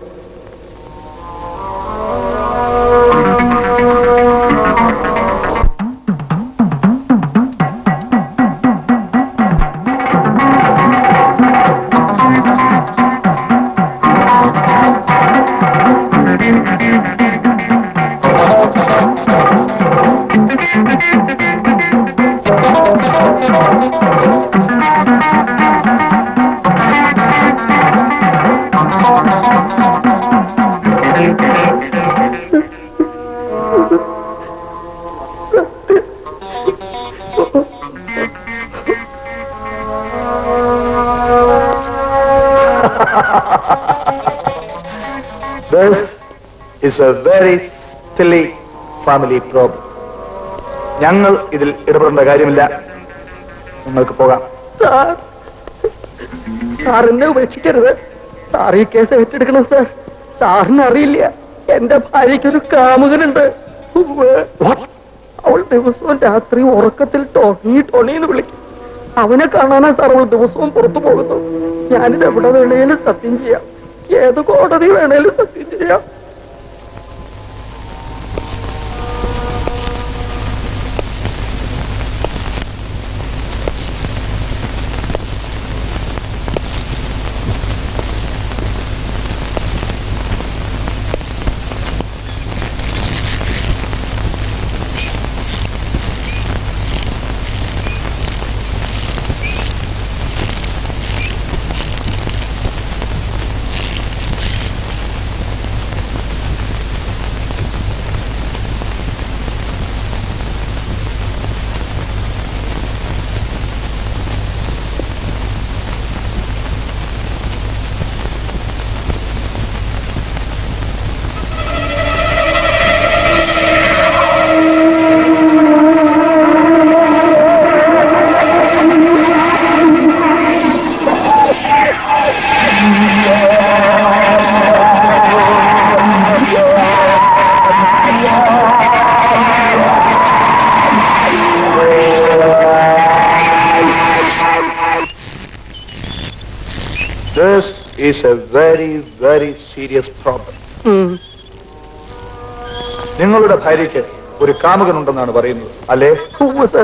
C: This is a very silly family problem. ഞങ്ങൾ ഇതിൽ ഇടപെടേണ്ട കാര്യമില്ല. നിങ്ങൾക്ക് പോകാം.
A: Sir sir എന്നെ ഉപേക്ഷിക്കരുത്. Sir ഈ case ഏറ്റെടുക്കണം sir. സാറിന് അറിയില്ല, എന്റെ ഭാര്യയ്ക്കൊരു കാമുകനുണ്ട്. അവൾ ദിവസവും രാത്രി ഉറക്കത്തിൽ ടോണി ടോണി എന്ന് വിളിക്കും. അവനെ കാണാനാ സാർ അവൾ ദിവസവും പുറത്തു പോകുന്നു. ഞാനിത് എവിടെ വേണേലും സത്യം ചെയ്യാം, ഏത് കോടതി വേണേലും സത്യം ചെയ്യാം.
C: This is a very, very serious problem. നിങ്ങളുടെ ഭാര്യയ്ക്ക് ഒരു കാമുകനുണ്ടെന്നാണ് പറയുന്നത്, അല്ലേ?
A: സർ,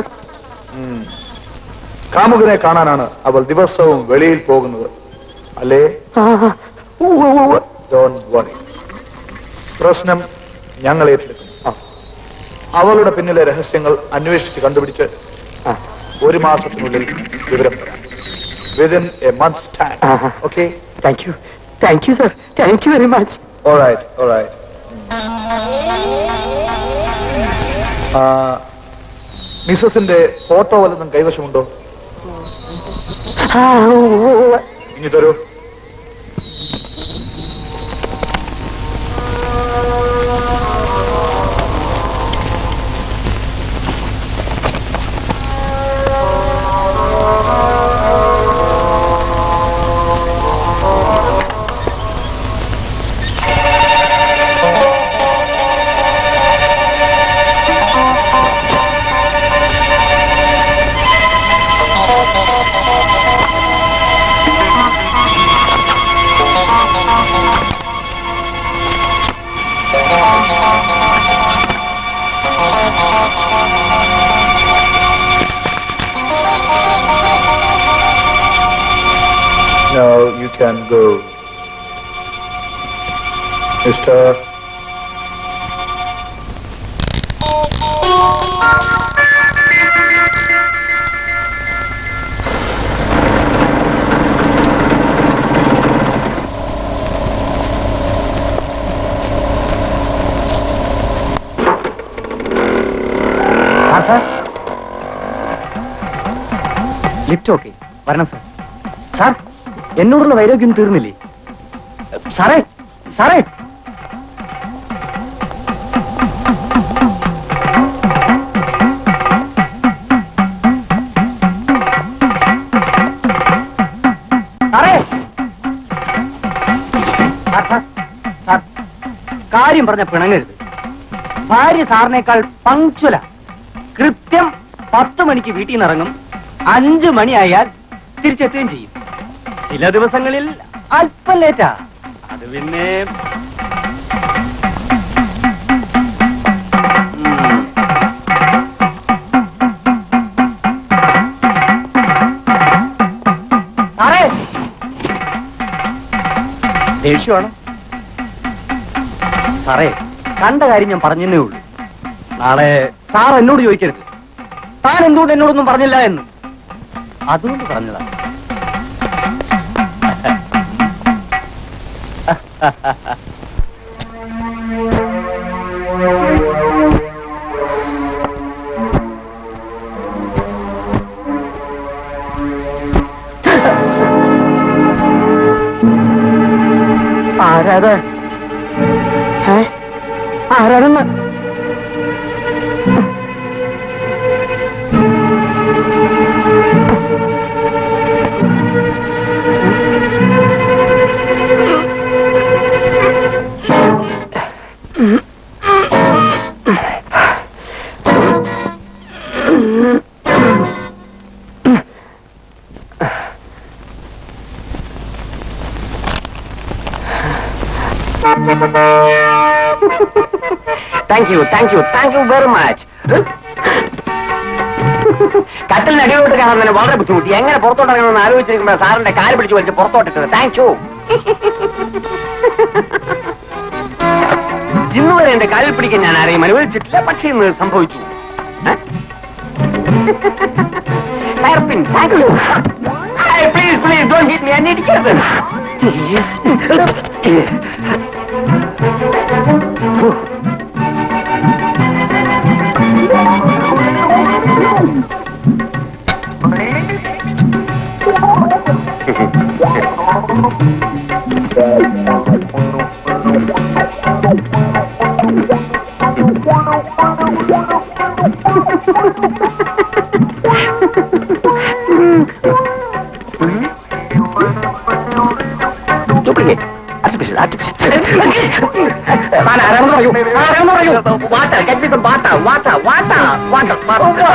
C: കാമുകനെ കാണാനാണ് അവൾ ദിവസവും വെളിയിൽ പോകുന്നത്, അല്ലേ? Don't worry. പ്രശ്നം ഞങ്ങൾ ഏറ്റെടുക്കും. അവളുടെ പിന്നിലെ രഹസ്യങ്ങൾ അന്വേഷിച്ച് കണ്ടുപിടിച്ച് ഒരു മാസത്തിനുള്ളിൽ വിവരം തരാം. Within a month's time.
A: Uh-huh.
C: Okay?
A: Thank you. Thank you, sir. Thank you very much.
C: All right, all right. മിസ്സസിന്റെ ഫോട്ടോ വല്ലതും കൈവശമുണ്ടോ? ഇനി തരൂ. Now you can go. Mister.
A: Lift okay വരണം സാർ. സാർ എന്നോടുള്ള വൈരോഗ്യം തീർന്നില്ലേ? സാറേ സാറേ സാറേ സാർ കാര്യം പറഞ്ഞ പിണങ്ങരുത്. ഭാര്യ സാറിനേക്കാൾ പങ്ക്ച്വല. കൃത്യം പത്ത് മണിക്ക് വീട്ടിൽ നിന്ന് ഇറങ്ങും, അഞ്ചു മണിയായാൽ തിരിച്ചെത്തുകയും ചെയ്യും. ചില ദിവസങ്ങളിൽ അല്പം ലേറ്റാ. അത് പിന്നെ സാറേ ദേഷ്യമാണ്. സാറേ കണ്ട കാര്യം ഞാൻ പറഞ്ഞതേ ഉള്ളൂ. നാളെ സാർ എന്നോട് ചോദിക്കരുത് താൻ എന്തുകൊണ്ട് എന്നോടൊന്നും പറഞ്ഞില്ല എന്ന്. അതുകൊണ്ട് പറഞ്ഞതാ. ആരാത്? ആരാണെന്ന് thank you thank you thank you very much. കട്ടിലിന് അടിയോട്ട് കാണാൻ തന്നെ വളരെ ബുദ്ധിമുട്ടി. എങ്ങനെ പുറത്തോട്ടിറങ്ങണമെന്ന് ആലോചിച്ചിരിക്കുമ്പോൾ സാറിന്റെ കാല് പിടിച്ച് വലിച്ച് പുറത്തോട്ടിട്ടത്. Thank you. ഇന്ന് വരെ എന്റെ കാലിൽ പിടിക്കാൻ ഞാൻ ആരെയും അനുവദിച്ചിട്ടില്ല. പക്ഷേ ഇന്ന് സംഭവിച്ചു. Please please don't hit me. എന്നെ ഇടിക്കരുത്. Duplicate. Artificial, artificial. Man, I don't know you. I don't know you. Water, get me some water, water, water, water, water.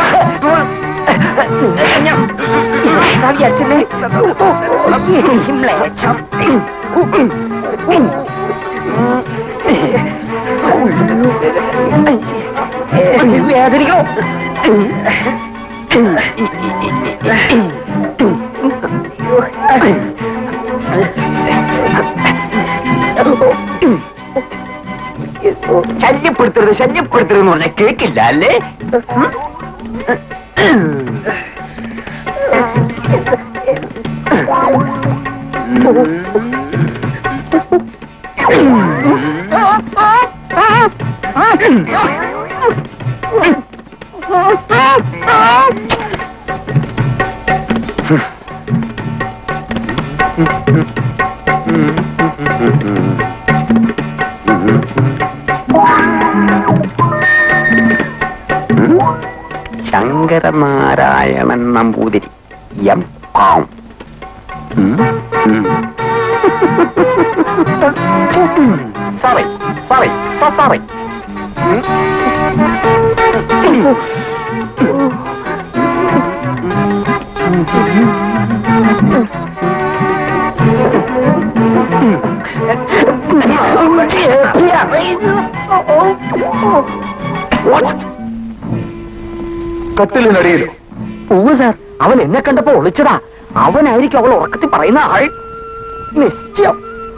A: Lagi actually. Him lecam. Where did he go? ശല്യപ്പെടുത്തരുത് ശല്യപ്പെടുത്തരുതെന്ന് പറഞ്ഞാൽ കേക്കില്ല അല്ലേ? ശങ്കരനാരായണൻ നമ്പൂതിരി എം പാം. Sorry sorry so sorry.
C: കട്ടിലിനടിയിലോ?
A: ഉവ്വ് sir, അവൻ എന്നെ കണ്ടപ്പോ ഒളിച്ചതാ. അവനായിരിക്കും അവൾ ഉറക്കത്തിൽ പറയുന്ന ആൾ. നിശ്ചയം.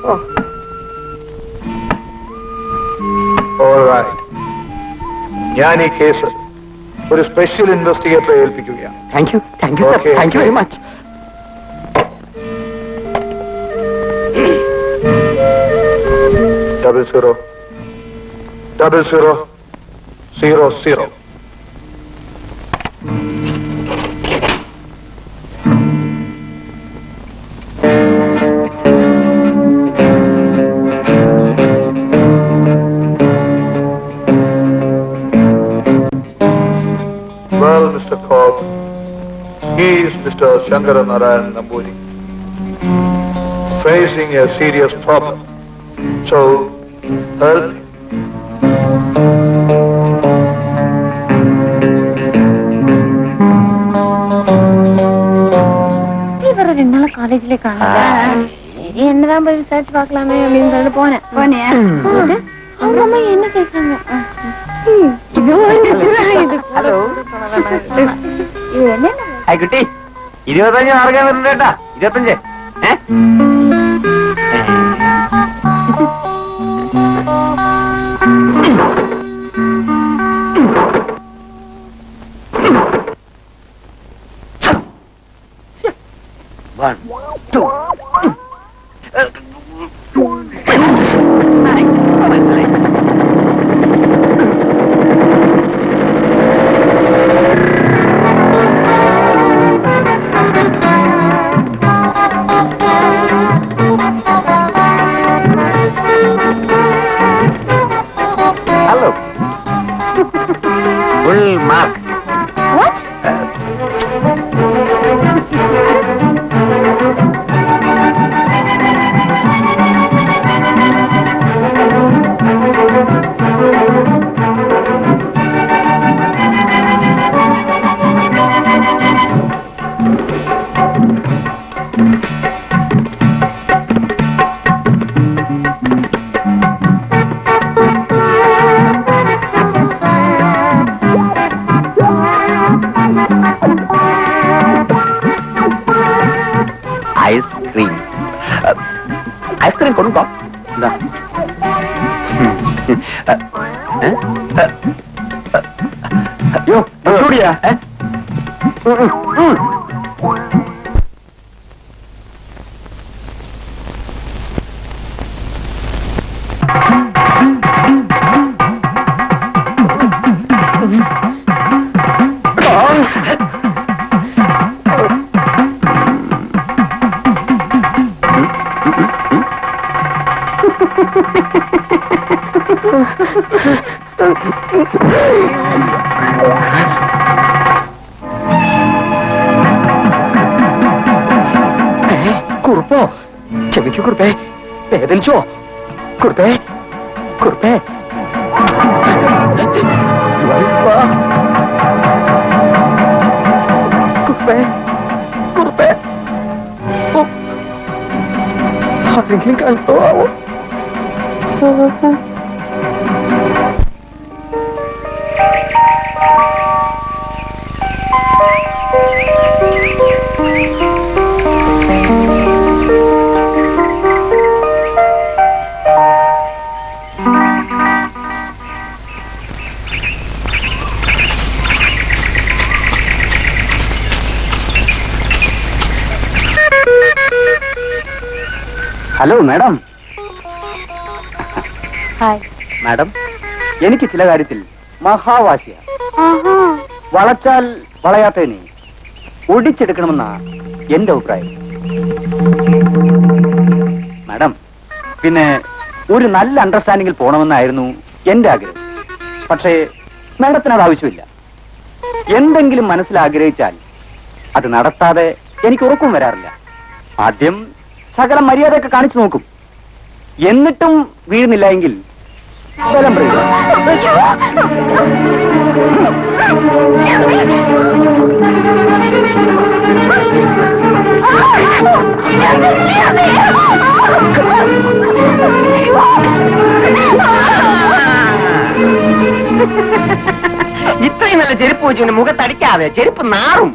C: ഞാൻ ഈ കേസ് ഒരു സ്പെഷ്യൽ ഇൻവെസ്റ്റിഗേറ്ററെ ഏൽപ്പിക്കുകയാണ്.
A: Thank you, thank you sir,
C: Okay.
A: Thank you very much.
C: Double zero double zero zero zero. Well, Mister Cobb, he is Mister Shankara Narayan Namburi, facing a serious problem. So, help him.
B: இவரை ரெண்டு நாள் காலேஜ்ல காணல. சரி என்னதான் போய் விசாரிச்சு பார்க்கலாமே அப்படின்னு சொல்லிட்டு போனேன். போனியா? அவங்க அம்மா என்ன கேட்கறாங்க?
A: ഹലോ.
B: இது என்ன?
A: ഹായ് കുട്ടി, ഇരുപത്തഞ്ച് മാർഗം വരുന്നുണ്ട് കേട്ടാ. ഇരുപത്തഞ്ച്. ഏ One, two. Hello. Full mark.
B: What?
A: Ice cream. Ice cream കൊടുക്കാം. എന്താ? അയ്യോ, ചൂടിയാ? കുറുപ്പോ, ക്ഷമിക്കൂ കുറുപ്പേ, വേദനിച്ചോ കുറുപ്പേ? കുറുപ്പേ, കുറുപ്പേ, കുറുപ്പേ, ആരെങ്കിലും കണ്ടോ ആവോ? Hello madam.
B: ഹായ്.
A: മാഡം, എനിക്ക് ചില കാര്യത്തിൽ മഹാവാശിയാണ്.
B: ആഹാ.
A: വളച്ചാൽ വളയാത്തതിനെ ഒടിച്ചെടുക്കണമെന്നാ എന്റെ അഭിപ്രായം. മാഡം, പിന്നെ ഒരു നല്ല അണ്ടർസ്റ്റാൻഡിങ്ങിൽ പോകണമെന്നായിരുന്നു എന്റെ ആഗ്രഹം. പക്ഷേ മാഡത്തിന് അത് ആവശ്യമില്ല. എന്തെങ്കിലും മനസ്സിൽ ആഗ്രഹിച്ചാൽ അത് നടത്താതെ എനിക്ക് ഉറക്കം വരാറില്ല. ആദ്യം സകല മര്യാദയൊക്കെ കാണിച്ചു നോക്കും. എന്നിട്ടും വീഴുന്നില്ല എങ്കിൽ ബലം പ്രയോഗിക്കും.
B: Oh,
A: ഇത്രയും നല്ല ചെരുപ്പ് വെച്ചു മുഖത്തടിക്കാതെ, ചെരുപ്പ് നാറും.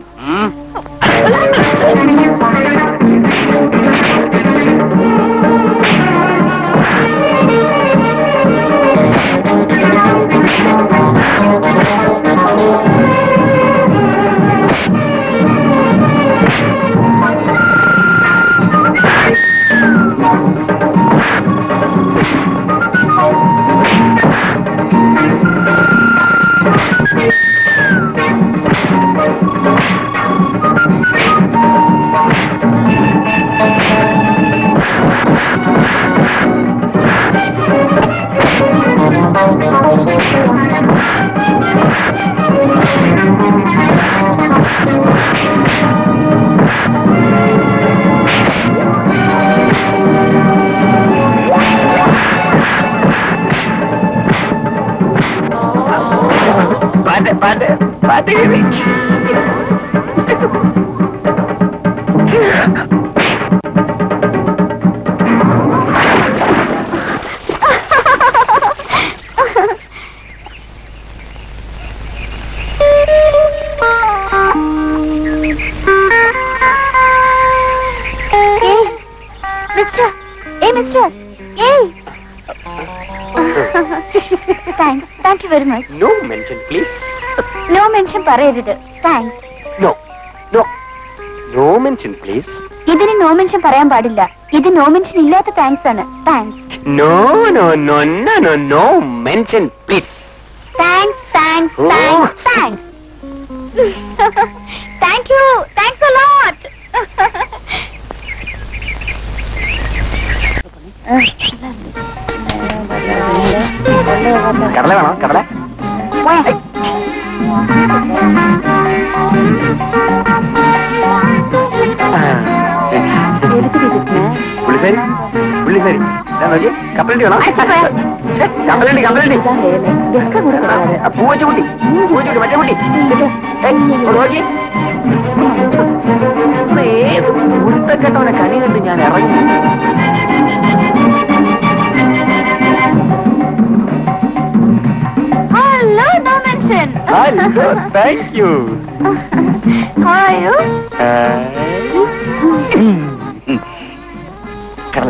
B: No mention, please. No mention പറയരുത്. Thanks.
A: No, no, no mention, please.
B: ഇതിന് no mention പറയാൻ പാടില്ല. ഇത് no mention ഇല്ലാത്ത താങ്ക്സ് ആണ്. Thanks.
A: No, no, no, no, no, no mention, please.
B: Thanks, thanks,
A: Oh.
B: thanks, thanks. Thank you, thanks a lot.
A: കടല വേണോ? കടല? പുള്ളിസാരി പുള്ളിസാരി നോക്കി കപ്പലണ്ടി വേണോ? കപ്പലണ്ടി കപ്പലണ്ടി പൂവച്ച കുട്ടി പൂവച്ച മറ്റേ കുട്ടി നോക്കി ഏത് ഉരുത്തക്കെട്ടവനെ കണി കണ്ട് ഞാൻ ഇറങ്ങി.
B: Hello, no mention.
A: Hello, thank you.
B: How are you?
A: കടല.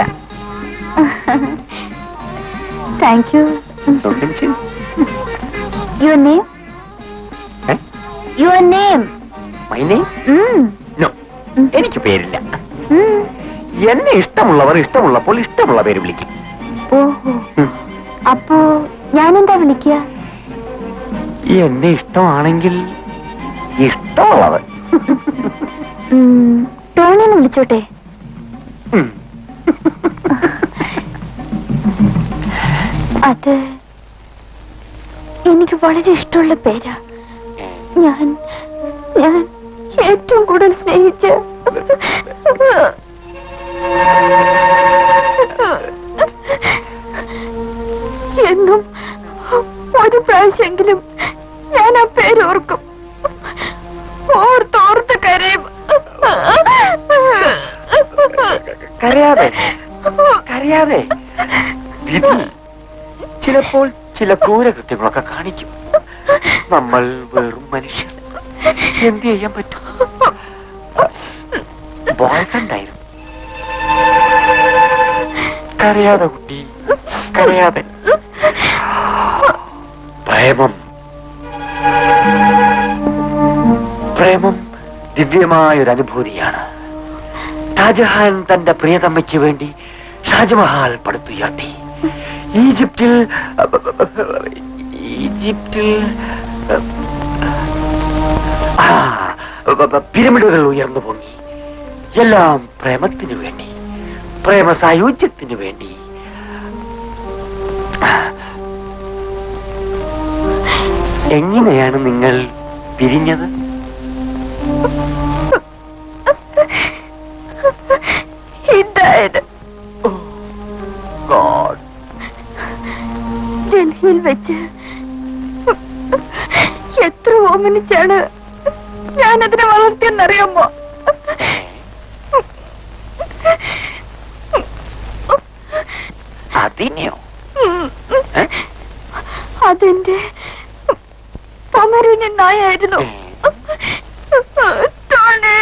B: Thank you.
A: No mention.
B: Your name?
A: Eh?
B: Your name?
A: My name?
B: Mm.
A: No. എനിക്ക് പേരില്ല.
B: Mm.
A: എന്നെ ഇഷ്ടമുള്ളവർ ഇഷ്ടമുള്ളപ്പോൾ ഇഷ്ടമുള്ള പേര് വിളിക്കും.
B: ഓഹോ. അപ്പോ ഞാനെന്താ വിളിക്കുക?
A: എന്നെ ഇഷ്ടമാണെങ്കിൽ ഇഷ്ടമുള്ളവർ.
B: ടോണിന്ന് വിളിച്ചോട്ടെ? അത് എനിക്ക് വളരെ ഇഷ്ടമുള്ള പേരാ. ഞാൻ ഞാൻ ഏറ്റവും കൂടുതൽ സ്നേഹിച്ച എന്നും ഒരു പ്രാവശ്യമെങ്കിലും ഞാൻ ആ പേര് ഓർക്കും. ഓർത്തോർത്ത് കരയും.
A: കരയാതെ കരയാതെ വിധി ചിലപ്പോൾ ചില ക്രൂരകൃത്യങ്ങളൊക്കെ കാണിക്കും. നമ്മൾ വെറും മനുഷ്യർ, എന്ത് ചെയ്യാൻ പറ്റും? ബോയ്ഫ്രണ്ടായിരുന്നു. കരയാതെ കുട്ടി, കരയാതെ. പ്രേമം പ്രേമം ദിവ്യമായൊരു അനുഭൂതിയാണ്. ഷാജഹാൻ തന്റെ പ്രിയതമ്മയ്ക്ക് വേണ്ടി ഷാജമഹാൽ പടുത്തുയർത്തി. ഈജിപ്തിൽ ഈജിപ്തിൽ ആ പിരമിഡുകൾ ഉയർന്നു പൊങ്ങി. എല്ലാം പ്രേമത്തിനു വേണ്ടി, പ്രേമ സായുജ്യത്തിനു വേണ്ടി. എങ്ങനെയാണ് നിങ്ങൾ പിരിഞ്ഞത്?
B: ഡൽഹിയിൽ വെച്ച് എത്ര ഓമനിച്ചാണ് ഞാൻ അതിനെ വളർത്തിയെന്നറിയാമോ?
C: അതിനെയോ?
B: അതെന്റെ പൊമരേനിയൻ നായായിരുന്നു. ടോണി,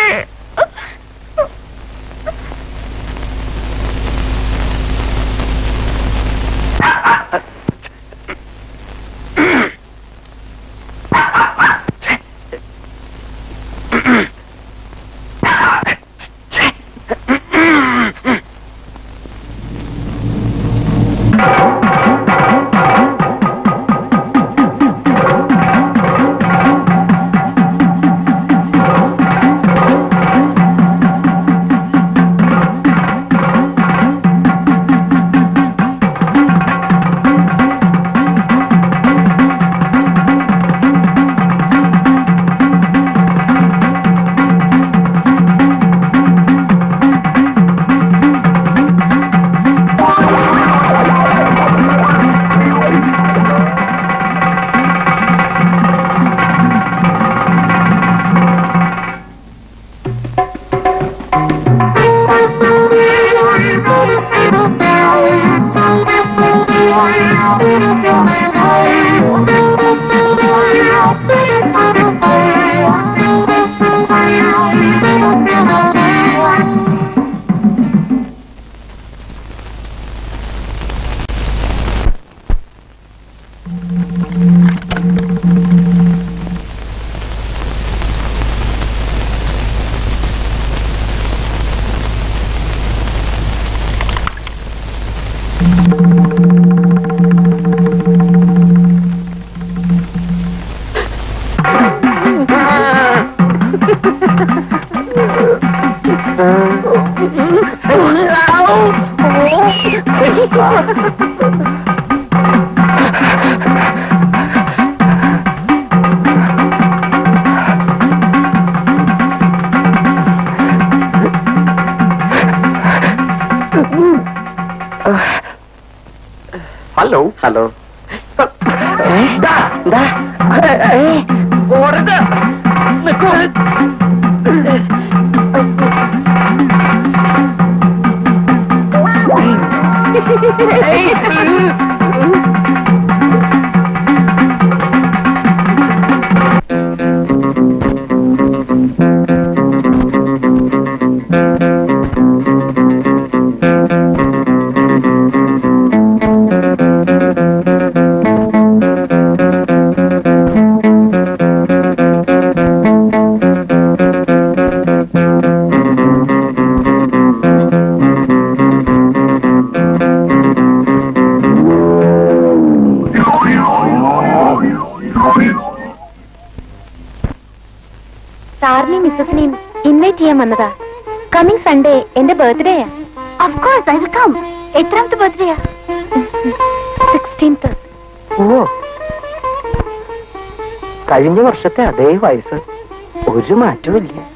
C: ഹലോ ഹലോ ഓടരുത്, നിൽക്കൂ.
B: സാറിനെയും മിസ്സസിനെയും ഇൻവൈറ്റ് ചെയ്യാൻ വന്നതാ. കമ്മിങ് സൺഡേ എന്റെ ബർത്ത്ഡേയാ. Of course I will come. എത്രാമത്തെ ബർത്ത്ഡേയാ? സിക്സ്റ്റീൻത്ത്.
A: ഓ, കഴിഞ്ഞ വർഷത്തെ അതേ വയസ്സ്, ഒരു മാറ്റവും ഇല്ല.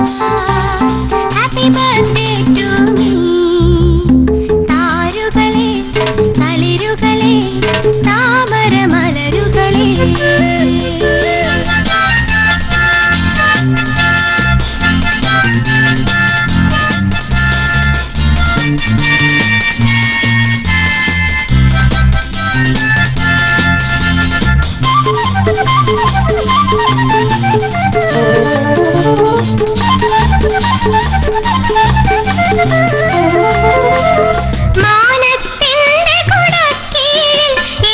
D: Happy birthday to me. താരുകളെ തളിരുകളെ താമര മലരുകളെ മാനത്തിന്റെ കുടക്കീഴിൽ ഈ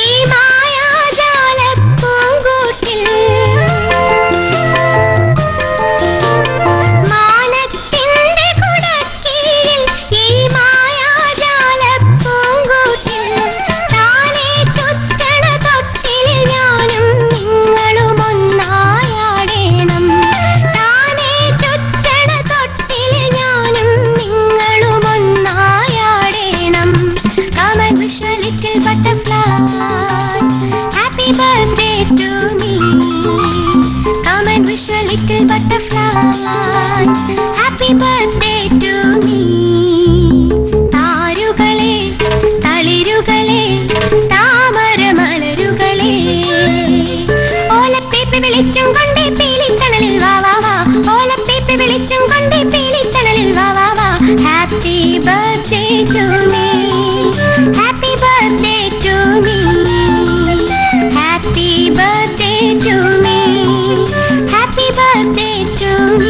D: മായാജാലപ്പൂങ്കൂട്ടിൽ മാനത്തിന്റെ കുടക്കീഴിൽ ഈ മായാജാലപ്പൂങ്കൂട്ടിൽ താനേ ചുറ്റണ തൊട്ടിൽ ഞാനും നിങ്ങളും ഒന്നായാടേണം താനേ ചുറ്റണ തൊട്ടിൽ ഞാനും നിങ്ങളും ഒന്നായാടേണം Come and wish a little butterfly Happy birthday to me Come and wish a little butterfly Happy birthday to me താരുകളെ തളിരുകളെ താമര മലരുകളെ ഓലപ്പേപ്പി വെളിച്ചം കൊണ്ടേ പീലിത്തണലിൽ വാ വാ വാ ഓലപ്പേപ്പി വെളിച്ചം കൊണ്ടേ പീലിത്തണലിൽ വാ വാ വാ Happy birthday to me Happy birthday to me Happy birthday to me Happy birthday to me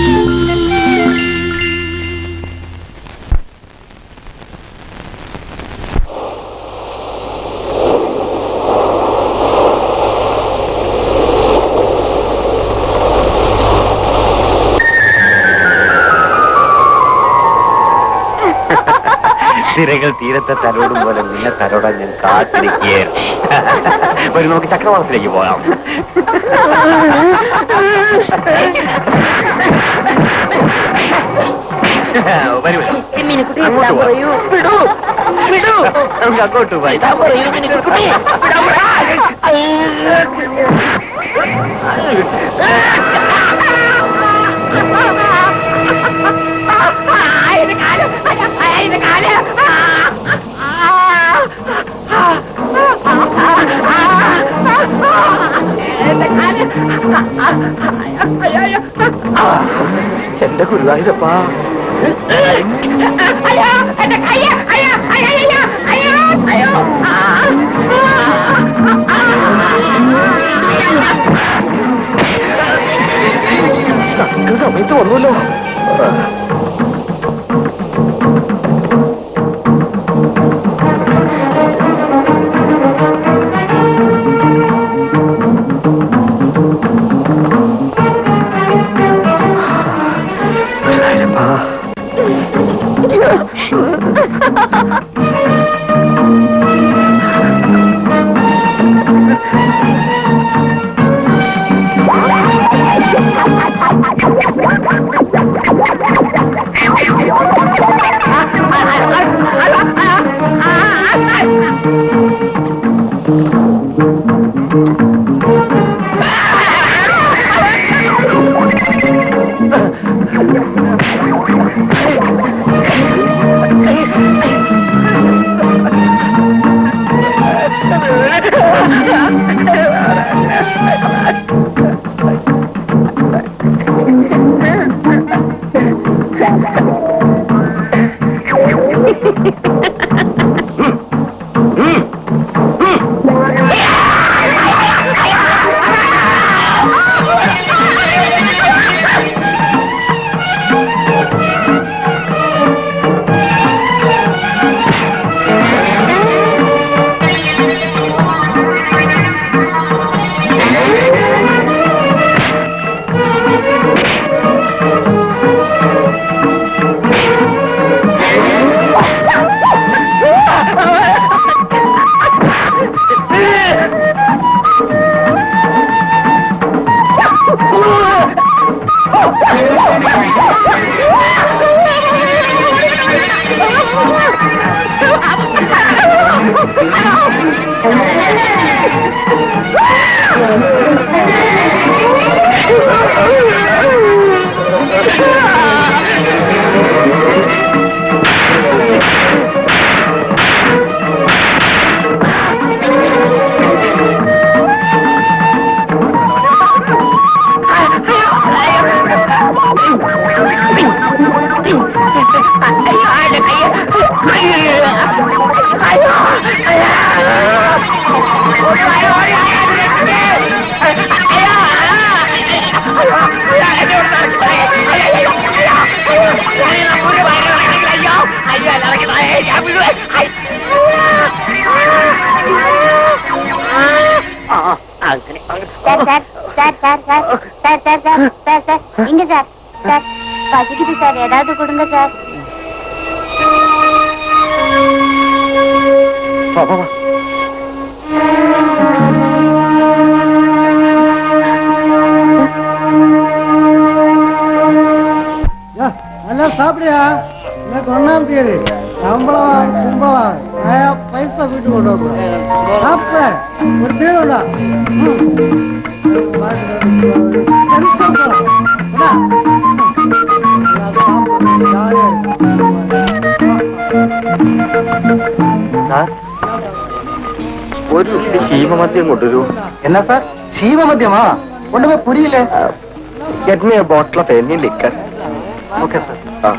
C: തിരകൾ തീരത്തെ തലോടും പോലെ നിന്നെ തലോടാൻ ഞാൻ കാത്തിരിക്കുകയായിരുന്നു. ഒരു നമുക്ക് ചക്രവാളത്തിലേക്ക് പോകാം. വരുമല്ലോ അങ്ങോട്ട് പോയി എന്റെ ഗുരുവായൂരപ്പാ സമയത്ത് വന്നല്ലോ. Oh,
B: இங்க சார் சார் பசிக்குது சார் ஏதாவது கொடுங்க சார்
F: நல்லா சாப்பிடுயா எனக்கு ஒன்னாம் தேதி சம்பளம் கும்பலம் பைசா வீட்டு கொண்டு வரும் சாப்பிட ஒரு பேர் உண்டா
C: ഒരു ശീമമദ്യം കൊണ്ടുവരൂ. എന്നാ സാർ ശീമമദ്യമാ കൊണ്ടുപോയി പുരിയില്ലേ? Get me a bottle of any liquor. Okay sir. ആ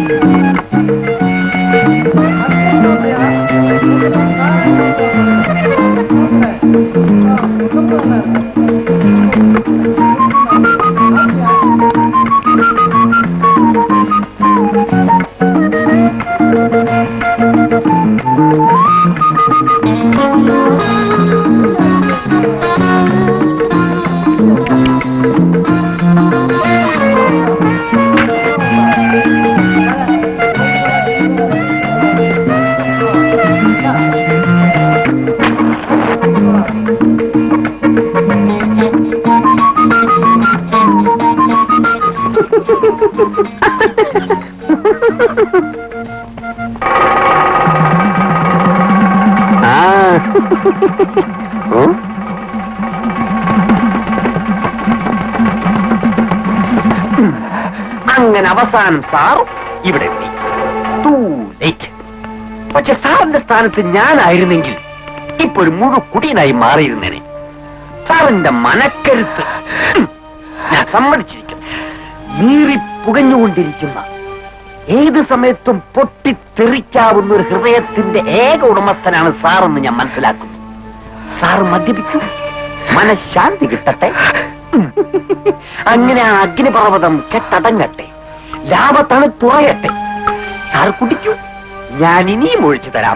A: അങ്ങനെ അവസാനം സാർ ഇവിടെ എത്തി. Too late. പക്ഷെ സാറിന്റെ സ്ഥാനത്ത് ഞാനായിരുന്നെങ്കിൽ ഇപ്പൊ ഒരു മുഴുക്കുടിയനായി മാറിയിരുന്നേനെ. സാറിന്റെ മനക്കരുത്ത് ഞാൻ സമ്മതിച്ചിരിക്കുന്നു. നീറി പുകഞ്ഞുകൊണ്ടിരിക്കുന്ന ഏത് സമയത്തും പൊട്ടിത്തെറിക്കാവുന്ന ഒരു ഹൃദയത്തിന്റെ ഏക ഉടമസ്ഥനാണ് സാറെന്ന് ഞാൻ മനസ്സിലാക്കുന്നു. സാർ മദ്യപിക്കൂ, മനഃശാന്തി കിട്ടട്ടെ. അങ്ങനെ ആ അഗ്നിപർവ്വതം കെട്ടടങ്ങട്ടെ, ലാഭ തണുത്തുറയട്ടെ. സാർ കുടിക്കൂ, ഞാൻ ഇനിയും ഒഴിച്ചു തരാം.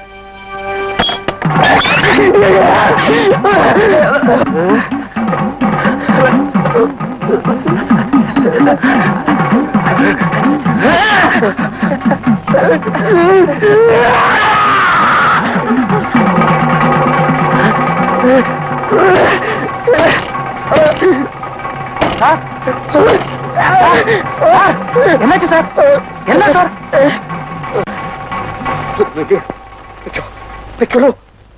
C: എന്നാച്ചു സാർ? എന്നാ സാർ? വെക്കോളൂ.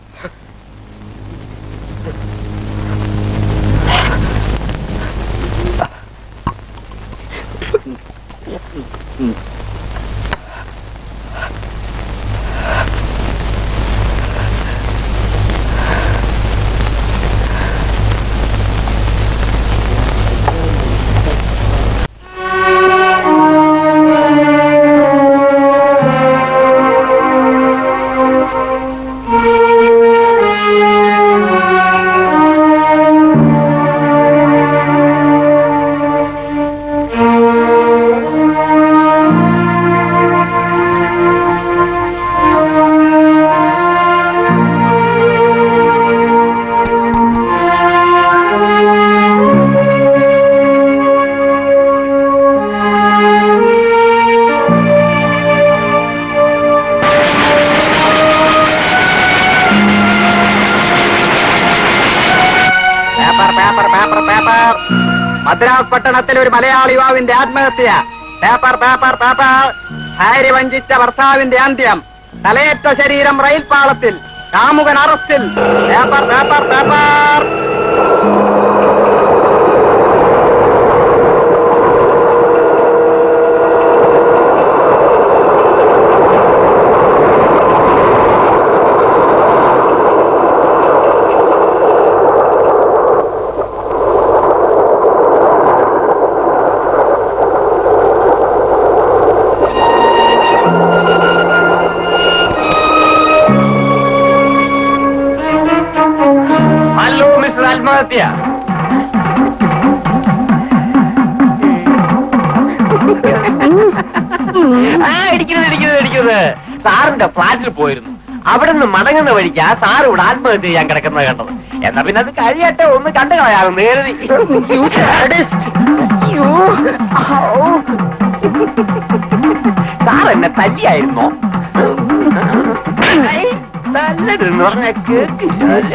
A: മദ്രാസ് പട്ടണത്തിൽ ഒരു മലയാളി യുവാവിന്റെ ആത്മഹത്യ. Paper paper paper. ഭാര്യ വഞ്ചിച്ച ഭർത്താവിന്റെ അന്ത്യം. തലയേറ്റ ശരീരം റെയിൽ പാളത്തിൽ. കാമുകൻ അറസ്റ്റിൽ. Paper paper paper.
C: സത്യ. ആ ഇടിക്കുന്നത് ഇടിക്കുന്നത് ഇടിക്കുന്നത് സാറിന്റെ ഫ്ലാറ്റിൽ പോയിരുന്നു. അവിടെ നിന്ന് മടങ്ങുന്ന വഴിക്ക് ആ സാർ ഇവിടെ ആത്മഹത്യ ചെയ്യാൻ കിടക്കുന്നത് കണ്ടത്. എന്നാ പിന്നെ അത് കഴിയട്ടെ, ഒന്ന് കണ്ടു കളയാമെന്ന് കരുതി. സാർ എന്നെ തല്ലിയായിരുന്നോ? നല്ലതെന്ന് പറഞ്ഞ കേൾക്കില്ലേ?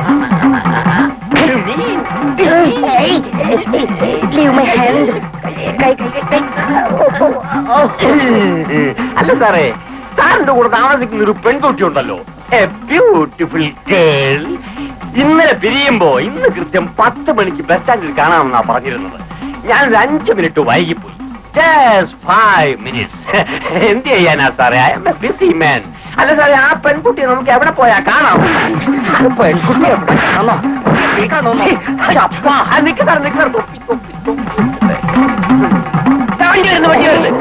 C: അല്ല സാറേ, സാറിന്റെ കൂടെ താമസിക്കുന്ന ഒരു പെൺകുട്ടി ഉണ്ടല്ലോ, എ ബ്യൂട്ടിഫുൾ ഗേൾ. ഇന്നലെ പിരിയുമ്പോ ഇന്ന് കൃത്യം പത്ത് മണിക്ക് ബസ് സ്റ്റാൻഡിൽ കാണാമെന്നാ പറഞ്ഞിരുന്നത്. ഞാനൊരു അഞ്ചു മിനിറ്റ് വൈകിപ്പോയി. Just five minutes. എന്ത് ചെയ്യാനാ സാറേ, I'm a busy man. അല്ല സാറേ, ആ പെൺകുട്ടിയെ നമുക്ക് എവിടെ പോയാ കാണാം? പെൺകുട്ടി എവിടെ കാണാമോ? നിക്ക് സാർ, നിക്ക് സാർ. തൊപ്പി തൊപ്പി തൊപ്പി വണ്ടി വരുന്നു, വണ്ടി വരുന്നു.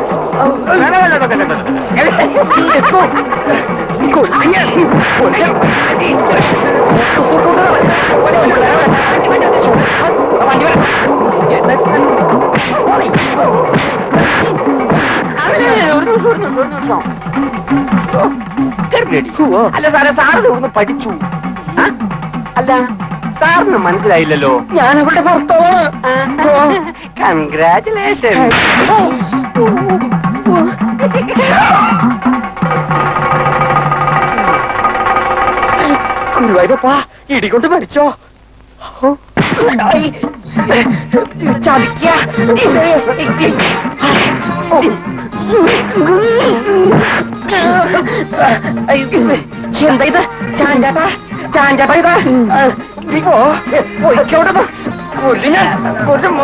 C: അല്ല സാറേ, സാറിന് ഇവിടുന്ന് പഠിച്ചു. അല്ല സാറിന് മനസ്സിലായില്ലല്ലോ, ഞാൻ അവളുടെ ഭർത്താവാണ്. കൺഗ്രാറ്റുലേഷൻ. ഗുരുവായൂരപ്പാ, ഇടികൊണ്ട് മരിച്ചോ? ചതിക്ക. എന്താ ഇത്? ചാഞ്ചാട്ടാ, ചാഞ്ചാട്ടാ ഇതാ. നീക്കോ ഒഴിക്കോടെ കൊല്ലിഞ്ഞ കൊല്ലുമോ?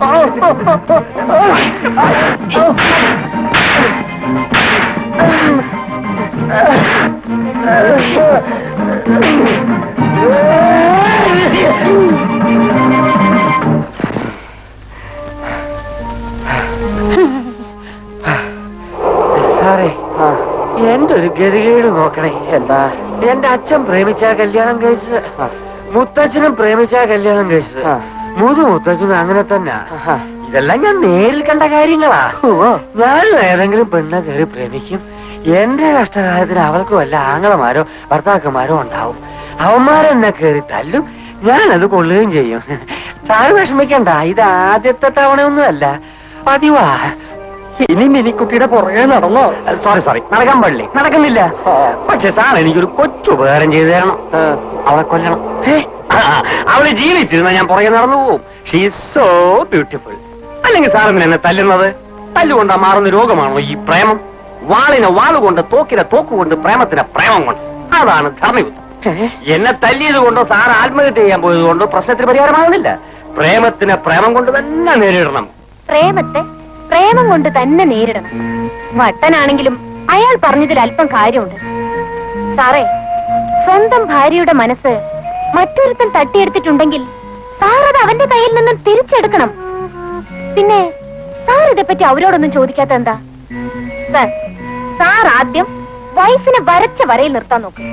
C: സാറേ, എന്റെ ഒരു ഗതികേട് നോക്കണേ. എന്താ? എന്റെ അച്ഛൻ പ്രേമിച്ചാ കല്യാണം കഴിച്ചത്, മുത്തച്ഛനും പ്രേമിച്ചാ കല്യാണം കഴിച്ചത്, മുതു മുത്തച്ഛനും അങ്ങനെ തന്നെ. ഇതെല്ലാം ഞാൻ നേരിൽ കണ്ട കാര്യങ്ങളാ. ഞാനും ഏതെങ്കിലും പെണ്ണെ കയറി പ്രേമിക്കും. എന്റെ കഷ്ടകാലത്തിന് അവൾക്ക് വല്ല ആങ്ങളമാരോ ഭർത്താക്കന്മാരോ ഉണ്ടാവും. അവന്മാരെന്നെ കയറി തല്ലും, ഞാനത് കൊള്ളുകയും ചെയ്യും. സാറ് വിഷമിക്കണ്ട, ഇത് ആദ്യത്തെ തവണയൊന്നുമല്ല, പതിവാ. ഇനി മിനിക്കുട്ടിയുടെ പുറകെ നടന്നോ? സോറി സോറി, നടക്കാൻ പാടില്ലേ? നടക്കുന്നില്ല. പക്ഷെ സാർ എനിക്കൊരു കൊച്ചുപകാരം ചെയ്തു തരണം. അവളെ കൊല്ലണം. അവള് ജീവിച്ചിരുന്ന ഞാൻ പുറകെ നടന്നു പോവും. She is so beautiful. അല്ലെങ്കിൽ സാറിന് എന്നെ തല്ലുന്നത്? തല്ലുകൊണ്ടാ മാറുന്ന രോഗമാണോ ഈ പ്രേമം? വാളിനെ വാളുകൊണ്ട്, തോക്കിനെ തോക്കുകൊണ്ട്, പ്രേമത്തിന് പ്രേമം കൊണ്ട്. അതാണ് ധർമ്മയുദ്ധം. എന്നെ തല്ലിയത് കൊണ്ടോ സാർ ആത്മഹത്യ ചെയ്യാൻ പോയത് കൊണ്ടോ പ്രശ്നത്തിന് പരിഹാരമാകുന്നില്ല. പ്രേമത്തിന് പ്രേമം കൊണ്ട് തന്നെ നേരിടണം.
B: പ്രേമത്തെ പ്രേമം കൊണ്ട് തന്നെ നേരിടണം. വട്ടനാണെങ്കിലും അയാൾ പറഞ്ഞതിൽ അല്പം കാര്യമുണ്ട്. സാറേ, സ്വന്തം ഭാര്യയുടെ മനസ്സ് മറ്റൊരുത്തൻ തട്ടിയെടുത്തിട്ടുണ്ടെങ്കിൽ സാർ അത് അവന്റെ കയ്യിൽ നിന്നും തിരിച്ചെടുക്കണം. പിന്നെ സാർ ഇതേപ്പറ്റി അവരോടൊന്നും ചോദിക്കാത്ത എന്താ? സാർ സാർ ആദ്യം വൈഫിനെ വരച്ച വരയിൽ നിർത്താൻ നോക്കും.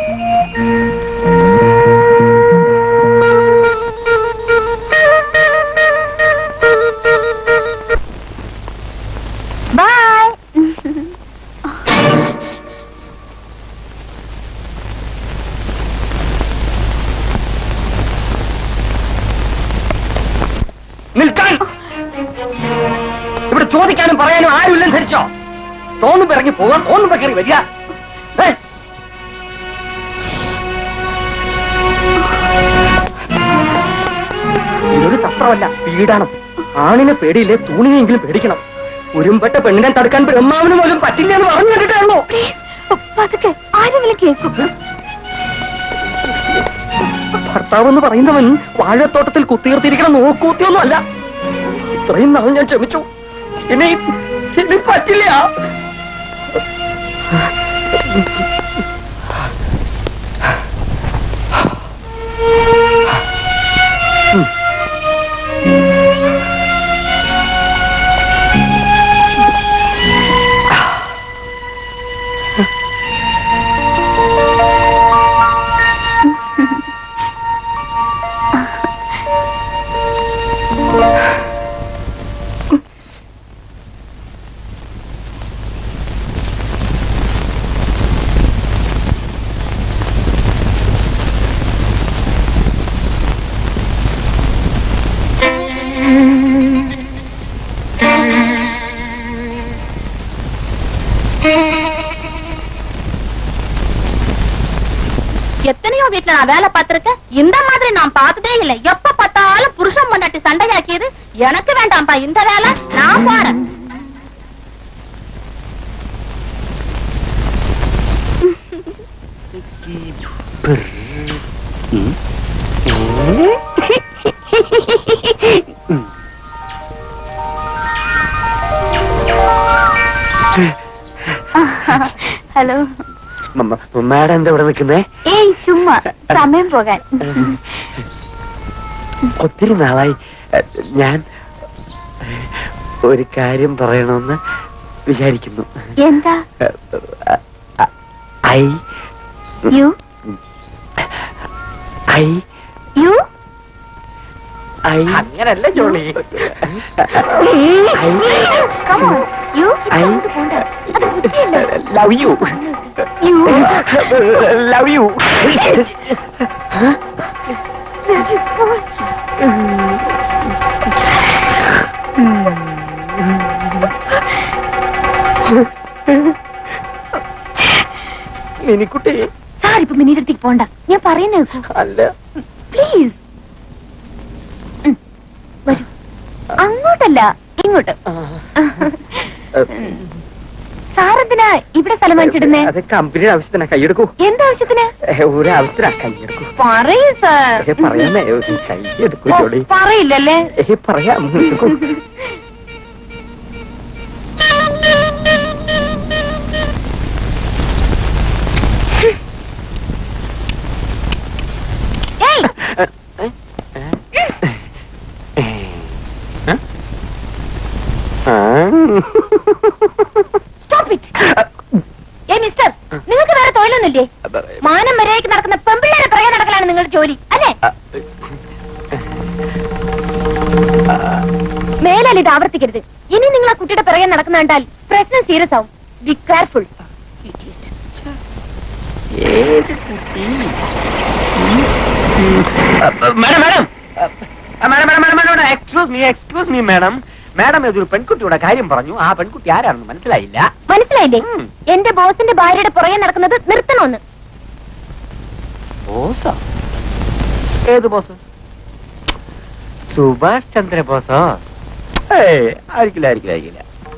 B: ബൈ.
A: നിൽക്കാൻ! ഇവിടെ ചോദിക്കാനും പറയാനും ആരുമില്ലെന്ന് ധരിച്ചോ? തോന്നുമ്പോ ഇറങ്ങി പോകാൻ, തോന്നുമ്പോ കയറി വരിക. ഇതൊരു ശസ്ത്രമല്ല, വീടാണ്. ആണിനെ പേടിയില്ലേ, തൂണിനെങ്കിലും പേടിക്കണം. ഉരുമ്പെട്ട പെണ്ണിനെ തടുക്കാൻ ബ്രഹ്മാവിന് പോലും പറ്റില്ല എന്ന് പറഞ്ഞു കേട്ടിട്ടാണോ?
B: ആരെങ്കിലും കേൾക്കും.
A: ഭർത്താവ് എന്ന് പറയുന്നവൻ വാഴത്തോട്ടത്തിൽ കുത്തിയർത്തിരിക്കണ നോക്കൂത്തിയൊന്നും അല്ല. ഇത്രയും നാൾ ഞാൻ ക്ഷമിച്ചു, ഇനി ഇനി പറ്റില്ല.
B: வீட்டுல நான் வேலை பார்த்திருக்கேன். இந்த மாதிரி நான் பார்த்ததே இல்லை. எப்ப பார்த்தாலும் புருஷன் பொண்டாட்டி சண்டையாக்கியது. எனக்கு வேண்டாம்ப்பா இந்த வேலை, நான் போறேன். ഹലോ
A: മാഡം എന്താ ഇവിടെ നിൽക്കുന്നേ?
B: ഏയ് ചുമ്മാ സമയം പോകാൻ.
A: ഒത്തിരി നാളായി ഞാൻ ഒരു കാര്യം പറയണമെന്ന് വിചാരിക്കുന്നു.
B: എന്താ?
A: I
B: you
A: I
B: you
A: I അങ്ങനല്ല ജോളി.
B: Come on, you ഇങ്ങോട്ട് പോണ്ട. അത് ബുദ്ധിയല്ല.
A: Love you
B: You
A: love you. Minikutty
B: sir ഇപ്പൊ മിനിയുടെ അടുത്തേക്ക് പോണ്ട. ഞാൻ പറയുന്നത്
A: അല്ല
B: പ്ലീസ്. വരൂ. അങ്ങോട്ടല്ല ഇങ്ങോട്ട്. സാറെന്തിനാ ഇവിടെ സ്ഥലം വാങ്ങിച്ചിടുന്നേ?
A: അത് കമ്പനിയുടെ ആവശ്യത്തിനാ. കൈയെടുക്കൂ.
B: എന്താവശ്യത്തിന്?
A: ഒരു ആവശ്യത്തിനാ. കൈയെടുക്കൂ.
B: പറയൂ സാർ.
A: പറയാമേ. കൈയെടുക്കൂ ജോളി.
B: പറയില്ലല്ലേ?
A: പറയാം.
B: മിസ്റ്റർ, നിങ്ങൾക്ക് വേറെ തൊഴിലൊന്നുമില്ലേ? മാനം മര്യാദയ്ക്ക് നടക്കുന്ന പെമ്പിള്ളേരെ പറയാൻ നടക്കലാണ് നിങ്ങളുടെ ജോലി അല്ലേ? മേലാൽ ഇത് ആവർത്തിക്കരുത്. ഇനി നിങ്ങൾ ആ കുട്ടിയുടെ പിറകെ നടക്കുന്ന കണ്ടാൽ പ്രശ്നം സീരിയസ് ആവും. Be careful.
A: Madam madam madam madam madam excuse me excuse me madam madam ഇതൊരു പെൺകുട്ടിയുടെ കാര്യം പറഞ്ഞു. ആ പെൺകുട്ടി ആരാണെന്ന് മനസ്സിലായില്ല.
B: മനസ്സിലായില്ലേ? എന്റെ ബോസിന്റെ ഭാര്യയുടെ പുറകെ നടക്കുന്നത് നിർത്തണമെന്ന്.
A: ബോസോ? ഏത് ബോസ്? സുഭാഷ് ചന്ദ്ര ബോസോ? ഏയ് ആയിരിക്കില്ല ആയിരിക്കില്ല ആയിരിക്കില്ല.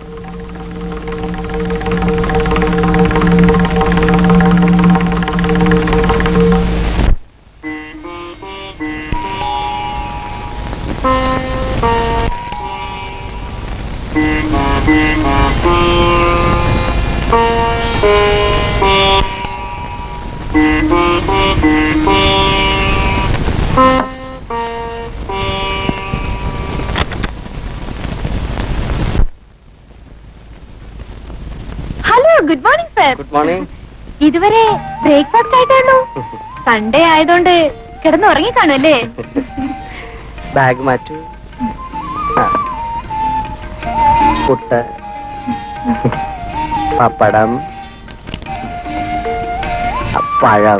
B: Hello, good morning sir.
A: Good morning.
B: ഇതുവരെ ബ്രേക്ക്ഫാസ്റ്റ് ആയിട്ടാണോ? സൺഡേ ആയതുകൊണ്ട് കിടന്ന് ഉറങ്ങി കാണുമല്ലേ?
A: ബാഗ് മാറ്റൂ. പുട്ട്, പപ്പടം, പഴം.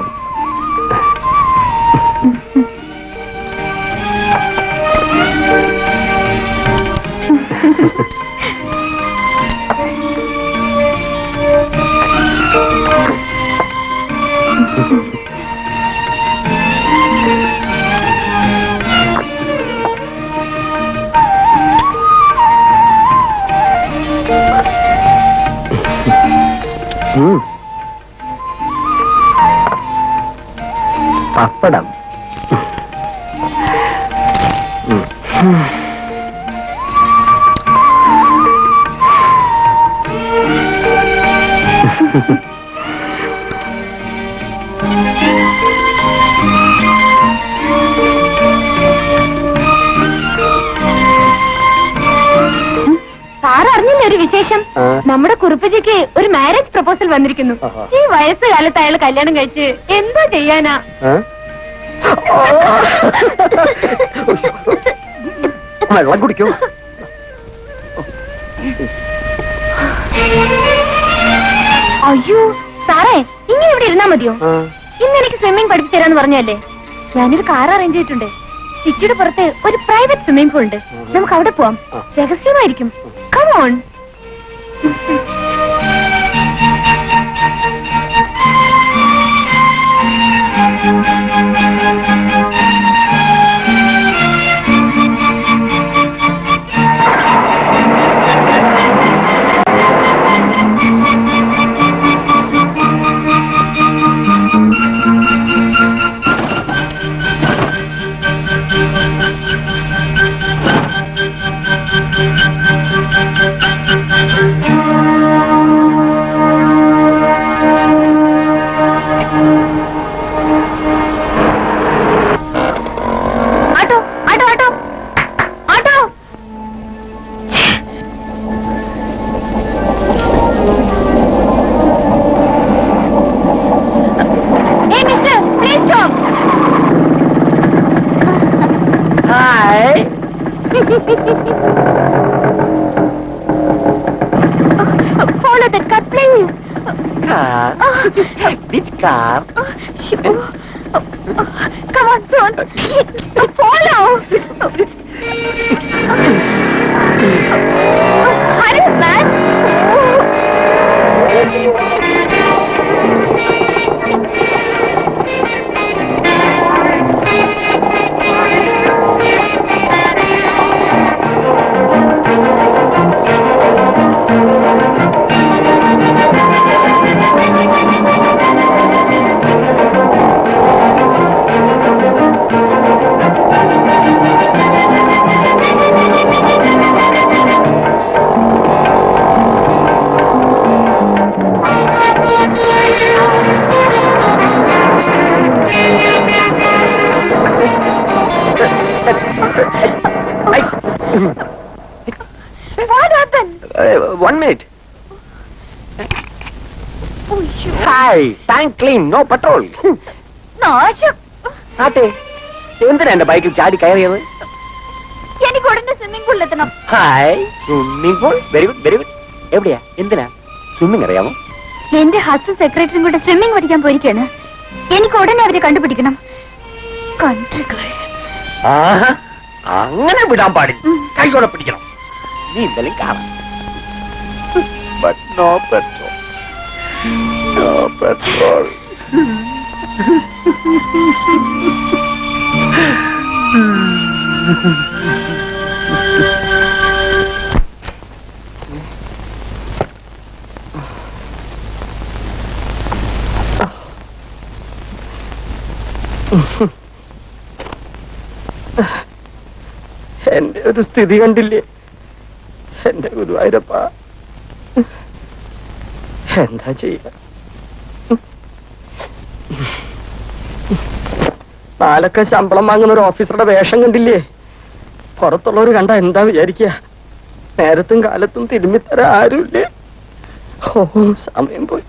A: പപ്പടം.
B: സാർ അറിഞ്ഞില്ല ഒരു വിശേഷം? നമ്മുടെ കുറുപ്പജിക്ക് ഒരു മാരേജ് പ്രപ്പോസൽ വന്നിരിക്കുന്നു. ഈ വയസ്സുകാലത്ത് അയാൾ കല്യാണം കഴിച്ച് എന്താ ചെയ്യാനാ?
A: വെള്ളം കുടിക്കൂ.
B: അയ്യോ സാറേ, ഇങ്ങനെ ഇവിടെ ഇരുന്നാ മതിയോ? ഇന്ന് എനിക്ക് സ്വിമ്മിംഗ് പഠിപ്പിച്ചു തരാന്ന് പറഞ്ഞല്ലേ? ഞാനൊരു കാർ അറേഞ്ച് ചെയ്തിട്ടുണ്ട്. സിറ്റിയുടെ പുറത്ത് ഒരു പ്രൈവറ്റ് സ്വിമ്മിംഗ് പൂൾ ഉണ്ട്. നമുക്ക് അവിടെ പോവാം. രഹസ്യമായിരിക്കും. Come on.
A: Which car?
B: Come on, son. Follow. Hurry, man. What happened?
A: Uh, one minute.
B: Oh, shoot.
A: Hi, tank clean, no petrol.
B: നാശം.
A: ആട്ടെ, എന്തിനാ എന്റെ ബൈക്കിൽ ചാടി കയറിയത്?
B: എനിക്ക് ഉടനെ സ്വിമ്മിംഗ് പൂളിൽ എത്തണം.
A: Hi, swimming pool. Very good, very good. എവിടെയാ? എന്തിനാ? സ്വിമ്മിംഗ് അറിയാമോ?
B: എന്റെ ഹസ്ബൻഡ് സെക്രട്ടറിയും കൂടെ സ്വിമ്മിംഗ് പഠിക്കാൻ പോയിരിക്കാണ്. എനിക്ക് ഉടനെ അവരെ കണ്ടുപിടിക്കണം. കൺട്രികൾ.
A: ആഹാ, അങ്ങനെ വിടാൻ പാടില്ല. കൈയോടെ പിടിക്കണം. നീ എന്തെങ്കിലും കാണാം. But no petrol. No petrol. എന്റെ ഒരു സ്ഥിതി കണ്ടില്ലേ? എന്റെ ഗുരുവായൂരപ്പ, എന്താ ചെയ്യ? നാലൊക്കെ ശമ്പളം വാങ്ങുന്ന ഒരു ഓഫീസറുടെ വേഷം കണ്ടില്ലേ? പുറത്തുള്ളവർ കണ്ട എന്താ വിചാരിക്കുക? നേരത്തും കാലത്തും തിരുമ്മിത്തരാൻ ആരുമില്ലേ? ഓ, സമയം പോയി.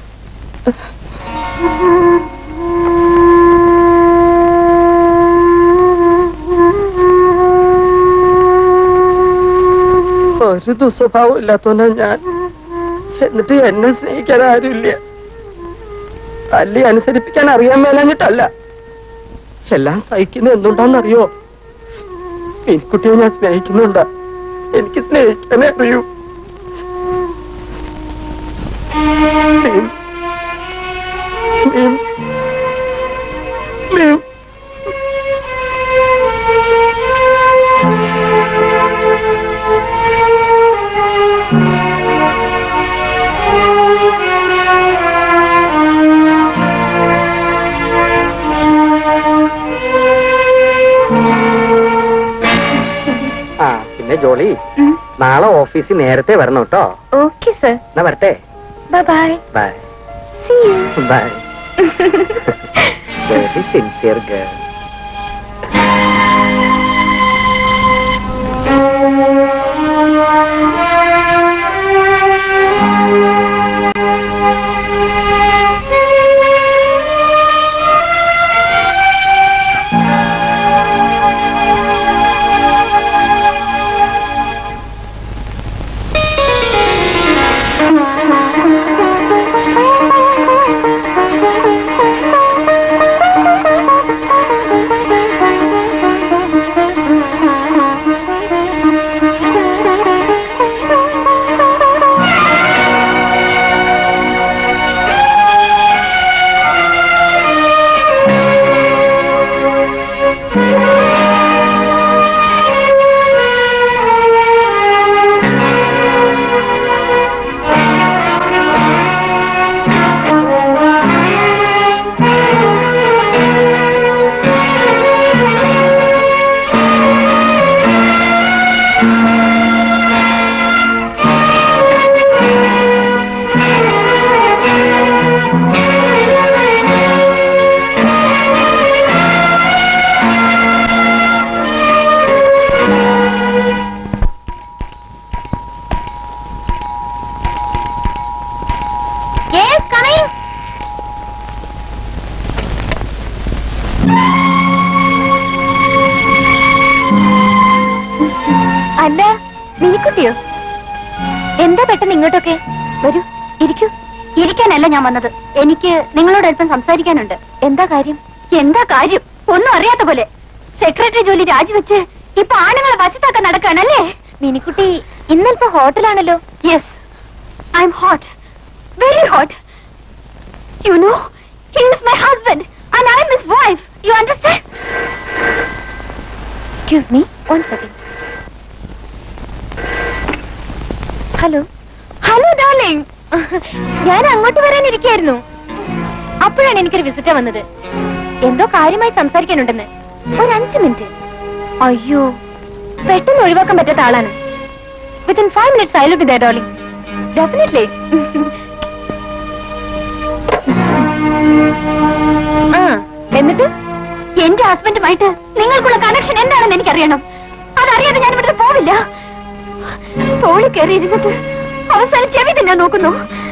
A: ഒരു ദുസ്വഭാവം ഇല്ലാത്തവനാ ഞാൻ. എന്നിട്ട് എന്നെ സ്നേഹിക്കാൻ ആരുമില്ല. തല്ലി അനുസരിപ്പിക്കാൻ അറിയാൻ മേലഞ്ഞിട്ടല്ല, എല്ലാം സഹിക്കുന്നത് എന്തുണ്ടാന്നറിയോ? മീൻകുട്ടിയെ ഞാൻ സ്നേഹിക്കുന്നുണ്ടാ. എനിക്ക് സ്നേഹിക്കാനേ അറിയൂ. മീൻ, മീൻ, മീൻ. ആ, പിന്നെ ജോളി, നാളെ ഓഫീസിൽ നേരത്തെ വരണം കേട്ടോ.
B: Okay sir.
A: എന്നാ വരട്ടെ.
B: Bye
A: bye.
B: See you.
A: Bye. Very sincere girl.
B: അല്ല, മിനിക്കുട്ടിയോ? എന്താ പെട്ടെന്ന് ഇങ്ങോട്ടൊക്കെ? വരൂ, ഇരിക്കൂ. ഇരിക്കാനല്ല ഞാൻ വന്നത്. എനിക്ക് നിങ്ങളോട് അല്പം സംസാരിക്കാനുണ്ട്. എന്താ കാര്യം? എന്താ കാര്യം ഒന്നും അറിയാത്ത പോലെ. സെക്രട്ടറി ജോലി രാജിവെച്ച് ഇപ്പൊ ആണുങ്ങളെ വശത്താക്കാൻ നടക്കാണല്ലേ? മിനിക്കുട്ടി ഇന്നൽപ്പോ ഹോട്ടലാണല്ലോ. Yes, I M hot, very hot. You know, he is my husband and I'm his wife. You understand? Excuse me, one second. Hello hello darling, ഞാൻ അങ്ങോട്ട് വരാനിരിക്കായിരുന്നു. അപ്പോഴാണ് എനിക്കൊരു വിസിറ്റർ വന്നത്. എന്തോ കാര്യമായി സംസാരിക്കാനുണ്ടെന്ന്. ഒരു അഞ്ചു മിനിറ്റ്. അയ്യോ, പെട്ടെന്ന് ഒഴിവാക്കാൻ പറ്റാത്ത ആളാണ്. Within five minutes I will be there darling. Definitely. ആ, എന്നിട്ട് എന്റെ ഹസ്ബൻഡുമായിട്ട് നിങ്ങൾക്കുള്ള കണക്ഷൻ എന്താണെന്ന് എനിക്കറിയണം. അതറിയാതെ ഞാൻ ഇവിടുത്തെ പോവില്ല. തോളി കയറി ഇരുന്നിട്ട് അവസാനം ചെവി തന്നെ നോക്കുന്നു.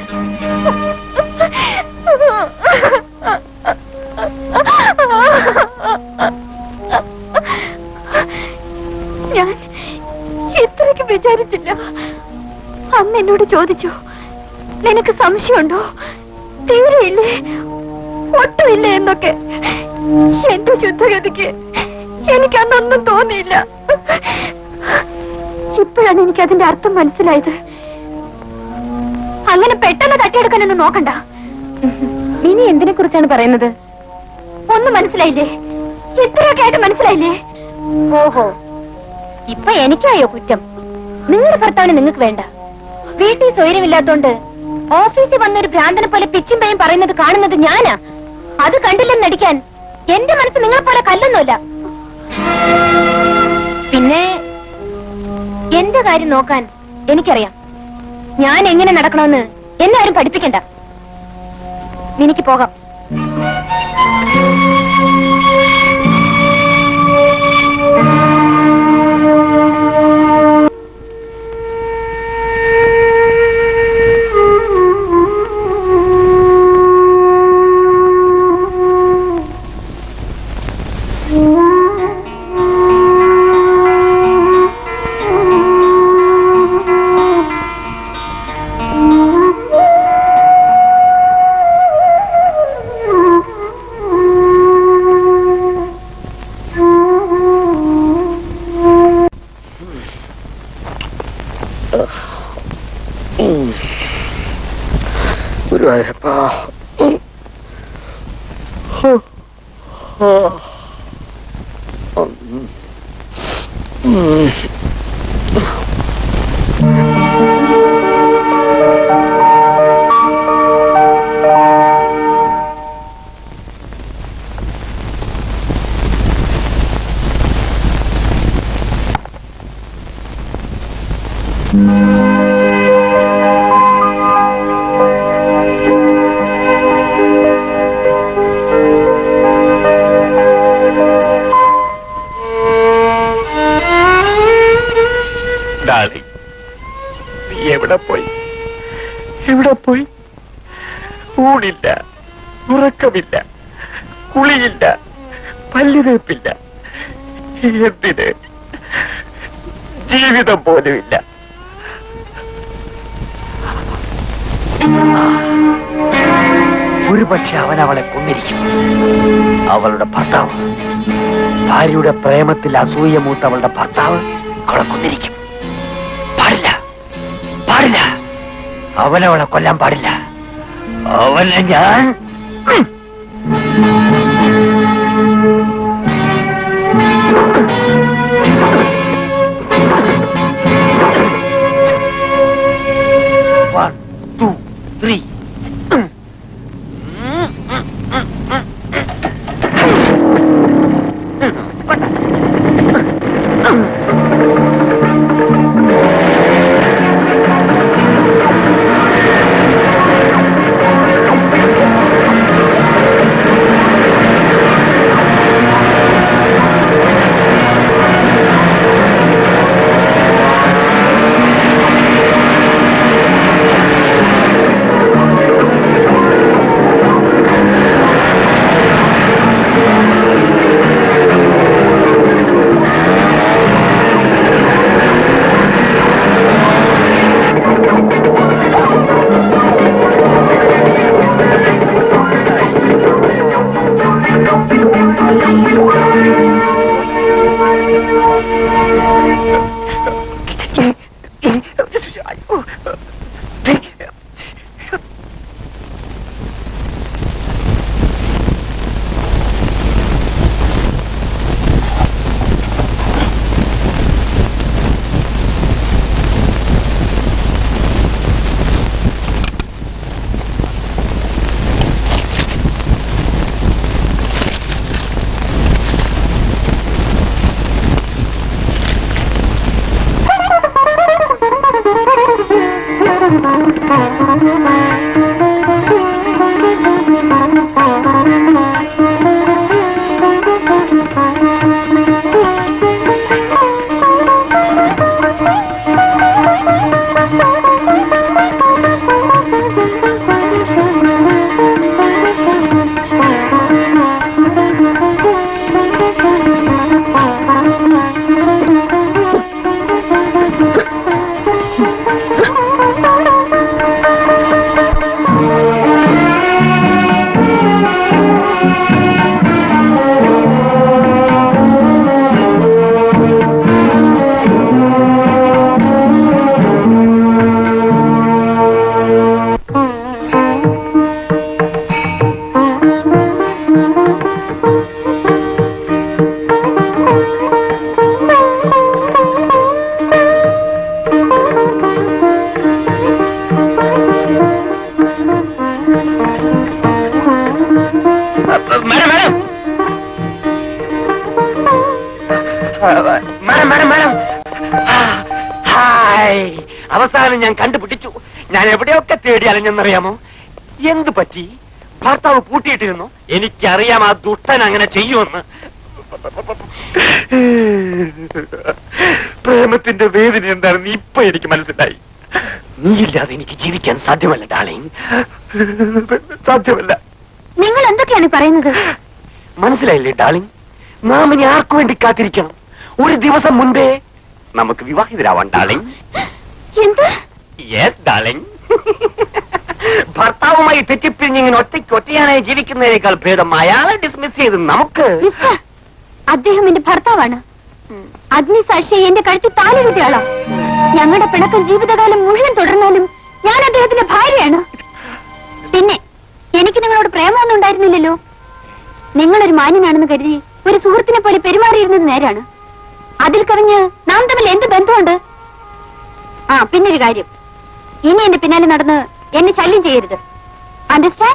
B: ഞാൻ ഇത്രയ്ക്ക് വിചാരിച്ചില്ല. അന്ന് എന്നോട് ചോദിച്ചു, നിനക്ക് സംശയമുണ്ടോ, തീരെയില്ലേ, ഒട്ടുമില്ലേ എന്നൊക്കെ. എന്റെ ശുദ്ധഗതിക്ക് എനിക്ക് അന്നൊന്നും തോന്നിയില്ല. ഇപ്പോഴാണ് എനിക്ക് അതിന്റെ അർത്ഥം മനസ്സിലായത്. അങ്ങനെ പെട്ടെന്ന് തട്ടിയെടുക്കാനൊന്നും നോക്കണ്ട. ഇനി എന്തിനെ കുറിച്ചാണ് പറയുന്നത്? ഒന്നും മനസ്സിലായില്ലേ? ഇത്രയൊക്കെ ആയിട്ട് മനസ്സിലായില്ലേ? ഓഹോ, ഇപ്പൊ എനിക്കായോ കുറ്റം? നിങ്ങളുടെ ഭർത്താവിന് നിങ്ങൾക്ക് വേണ്ട. വീട്ടിൽ സ്വൈര്യമില്ലാത്തോണ്ട് ഓഫീസിൽ വന്നൊരു ഭ്രാന്തനെ പോലെ പിച്ചും പേയും പറയുന്നത് കാണുന്നത് ഞാനാ. അത് കണ്ടില്ലെന്ന് നടിക്കാൻ എന്റെ മനസ്സ് നിങ്ങളെ പോലെ കല്ലൊന്നുമല്ല. പിന്നെ എന്റെ കാര്യം നോക്കാൻ എനിക്കറിയാം. ഞാൻ എങ്ങനെ നടക്കണമെന്ന് എന്നെ ആരും പഠിപ്പിക്കണ്ട. എനിക്ക് പോകാം.
A: ഗുരുവായൂരപ്പാ.
C: നീ എവിടെ പോയി? എവിടെ പോയി? ഊണില്ല, ഉറക്കമില്ല, കുളിയില്ല, പല്ലുതേപ്പില്ല. എന്തിന്? ജീവിതം പോലുമില്ല. ഒരുപക്ഷെ അവൻ അവളെ കൊന്നിരിക്കും. അവളുടെ ഭർത്താവ്, ഭാര്യയുടെ പ്രേമത്തിൽ അസൂയ മൂത്ത അവളുടെ ഭർത്താവ് അവളെ കൊന്നിരിക്കും. പാടില്ല, പാടില്ല. അവനവളെ കൊല്ലാൻ പാടില്ല. അവനെ ഞാൻ വൺ ടു ത്രീ അവസാനം ഞാൻ കണ്ടുപിടിച്ചു. ഞാൻ എവിടെയൊക്കെ തേടി അലഞ്ഞെന്നറിയാമോ? എന്തു പറ്റി? ഭർത്താവ് പൂട്ടിയിട്ടിരുന്നു. എനിക്കറിയാം ആ ദുഷ്ടൻ അങ്ങനെ ചെയ്യുമെന്ന്. പ്രേമത്തിന്റെ വേദന എന്താണെന്ന് ഇപ്പൊ എനിക്ക് മനസ്സിലായി. നീയില്ലാതെ എനിക്ക് ജീവിക്കാൻ സാധ്യമല്ല ഡാർലിംഗ്, സാധ്യമല്ല.
B: നിങ്ങൾ എന്തൊക്കെയാണ് പറയുന്നത്?
C: മനസ്സിലായില്ലേ ഡാർലിംഗ്? നാം ഇനി ആർക്കു വേണ്ടി കാത്തിരിക്കണം? ഒരു ദിവസം മുൻപേ നമുക്ക് വിവാഹിതരാവാൻ ഡാർലിംഗ്.
B: എന്ത്?
C: Yes darling. ഭർത്താവുമായി തെറ്റിപ്പിരിഞ്ഞിങ്ങനെ ഒറ്റയ്ക്ക് ഒറ്റയാനായി ജീവിക്കുന്നതിനേക്കാൾ ഭേദം അയാളെ ഡിസ്മിസ് ചെയ്ത് നമുക്ക്.
B: മിസ്റ്റർ, അദ്ദേഹം എന്റെ ഭർത്താവാണ്. അഗ്നിസാക്ഷിയെ എന്റെ കഴുത്തിൽ താലി കിട്ടിയാളാ. ഞങ്ങളുടെ പിണക്കം ജീവിതകാലം മുഴുവൻ തുടർന്നാലും ഞാൻ അദ്ദേഹത്തിന്റെ ഭാര്യയാണ്. പിന്നെ എനിക്ക് നിങ്ങളോട് പ്രേമമൊന്നും ഉണ്ടായിരുന്നില്ലല്ലോ. നിങ്ങളൊരു മാന്യനാണെന്ന് കരുതി ഒരു സുഹൃത്തിനെ പോലെ പെരുമാറിയിരുന്നത് നേരാണ്. അതിൽ കവിഞ്ഞ് നാം തമ്മിൽ എന്ത് ബന്ധമുണ്ട്? ആ പിന്നൊരു കാര്യം, ഇനി എന്റെ പിന്നാലെ നടന്ന് എന്നെ ശല്യം ചെയ്യരുത്. അണ്ടർസ്റ്റാൻഡ്?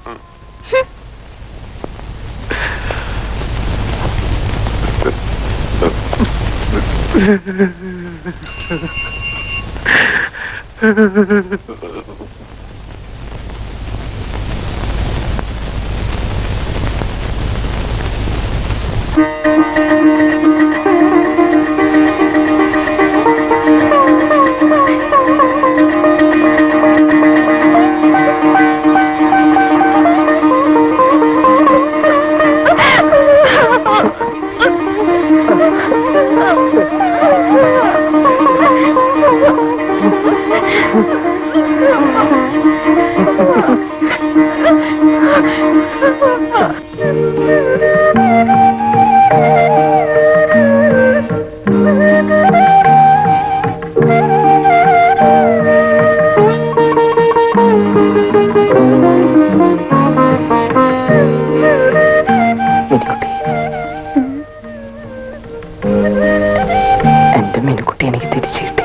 A: എന്റെ മീനുകുട്ടി എനിക്ക് തിരിച്ചു കിട്ടി.